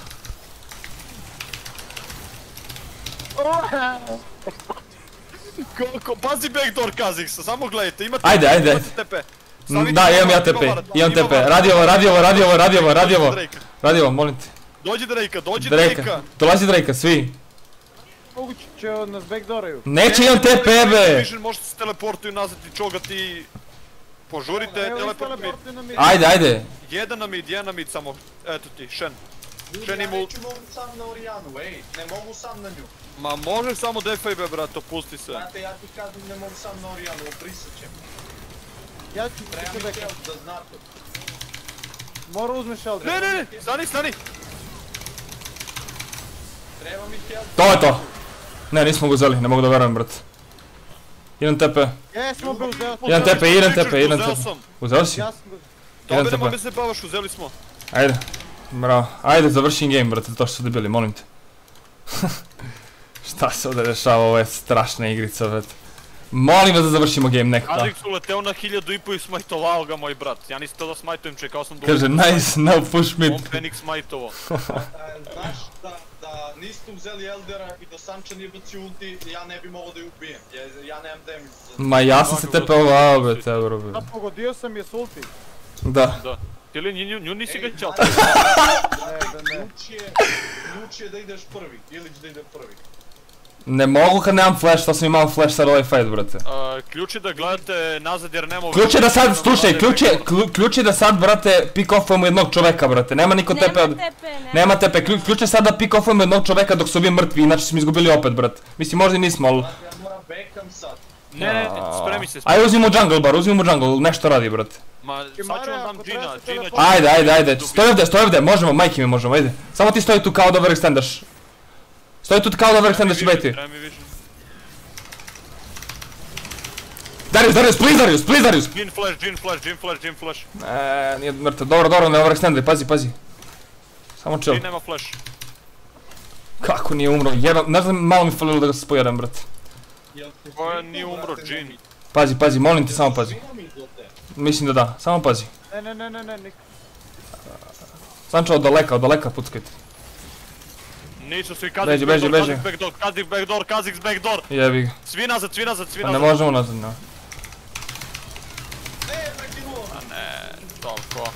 Kako, pazi backdoor Kha'Zix, samo gledajte, imate Ajde, ajde, ajde. T P. Da, imam ja T P, imam T P, radi ovo, radi ovo, radi ovo, radi ovo, radi ovo. Radi ovo, molim te. Dođi Drake-a, dođi Drake-a, Drake-a. dolazi Drake-a, svi. Moguće će od nas backdooraju. Neće, imam T P, be! Vision možete se teleportuju nazad i čogati. Požurite, Evo teleport mid. teleportuju na mid. Ajde, ajde. Jedan na mid, jedan na mid samo. Eto ti, Shen. Ljudi, Shen ja ima ult. neću mogu sam na Orijanu, ej, ne mogu sam na nju. Ma možeš samo defaj be brato, pusti se. Znate, ja ti kažem ne mogu sam na Orijanu, obrisat ćem. Ja ću ti Treba mi tebe help da znate. Mora uzmeš Elder. Ne, ne, ne, stani, stani. Treba mi help. To je to. Ne, nismo ga uzeli, ne mogu da verujem, brat. Idem T P. Jesmo bi uzeo. Idem T P, idem T P, idem T Uzeo P. sam. Uzeo si? Ja sam ga... Idem Dobre, T P. nema me se bavaš, uzeli smo. Ajde. Bravo. Ajde, završim game, brate, to što su debili, molim te. Šta se ovdje dešava, ovo je strašna igrica, brate. Molim vas da završimo game nekako. Kha'Zix uleteo na hiljadu i po i smajtovao ga moj brat. Ja nisam to da smajtujem, čekao sam da Kaže, nice, now push mid. On Fenix smajtovao. E, Znaš da, da niste uzeli Eldera i da Sancha nije bacio ulti, ja ne bi mogao da ju ubijem, jer ja nemam damage za... Ma ja sam se T P ovao, brate, evo, bro. Da, pogodio sam je s ulti. Da. Da. Ti li nju, nju nisi ga Ej, ćao? Manja, Ne, da ne. Ključ je, ključ je da ideš prvi, Ilić da ide prvi. Ne mogu kad nemam flash, to sam imao flash sad ovaj fight, brate. Ključ je da gledate nazad jer nema... Ključ je da sad, slušaj, ključ je, klju- ključ je da sad, brate, pick-offujemo jednog čoveka, brate. Nema niko T P od... Nema T P, nema. Nema T P, klju- ključ je sad da pick-offujemo jednog čoveka dok su ovi mrtvi, inače smo izgubili opet, brate. Mislim, možda i nismo, ali... Znate, ja moram backam sad. Ne, ne, spremi se, spremi Ajde, uzmimo jungle bar, uzmimo jungle, nešto radi, brate. Ma, sad ću Mare, vam dam ako Gina, treba se Gina teleportati. Ajde, ajde, ajde, stoj ovdje, stoj ovdje, možemo, majke mi možemo, ajde. Samo ti stoji tu kao da overextendaš. Stoji tu kao da overextendaš i beti. Treba mi više. Darius, Darius, please Darius, please Darius! Gin flash, Gin flash, Gin flash, Gin flash. Eee, nije mrtav, dobro, dobro, ne overextendaj, pazi, pazi. Samo chill. Gin nema flash. Kako nije umro, jedan, ne znam, malo mi falilo da ga se spojedam, brate. Jel te Ko je svi nije to, umro, brate, Gin? na mid? Pazi, pazi, molim te, samo pazi. Svi na mid ovdje. Mislim da da, samo pazi. Ne, ne, ne, ne, ne, nik... Sancho od daleka, od daleka puckajte. Nisu svi Kha'Zix Beži, beži, backdoor, beži. Kha'Zix backdoor, Kha'Zix backdoor, Kha'Zix backdoor. Jebi ga. Svi nazad, svi nazad, svi Pa ne nazad. možemo nazad, no. Ne, prekinuo! A ne, toliko.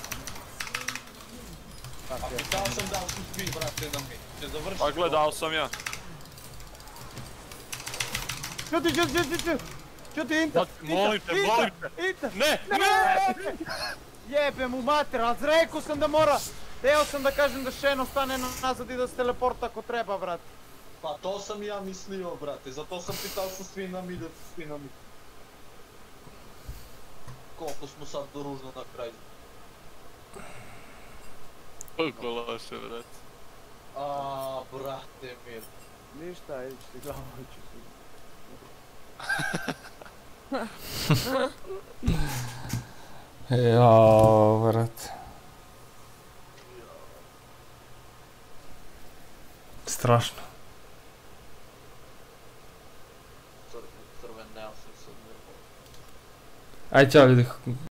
Dao sam dao su svi, brate, na mid. Će završiti. Pa gledao sam ja. Čuti, čuti, čuti, čuti! Čuti, Inta! Ma, molim te, Inta, molim te. Inta! Ne, ne! Jebem u mater, a rekao sam da mora... Teo sam da kažem da Shen ostane nazad i da se teleporta ako treba, brate. Pa to sam ja mislio, brate, zato sam pitao su svi na mid, svi na mid. Koliko smo sad ružno na kraju. Kako loše, brate. Aaaa, brate mir. Ništa, ideš ti glavu ću si. Jao, brate. Strašno. Crven, crven, nema sam sad. Ajde, ćao ljudi.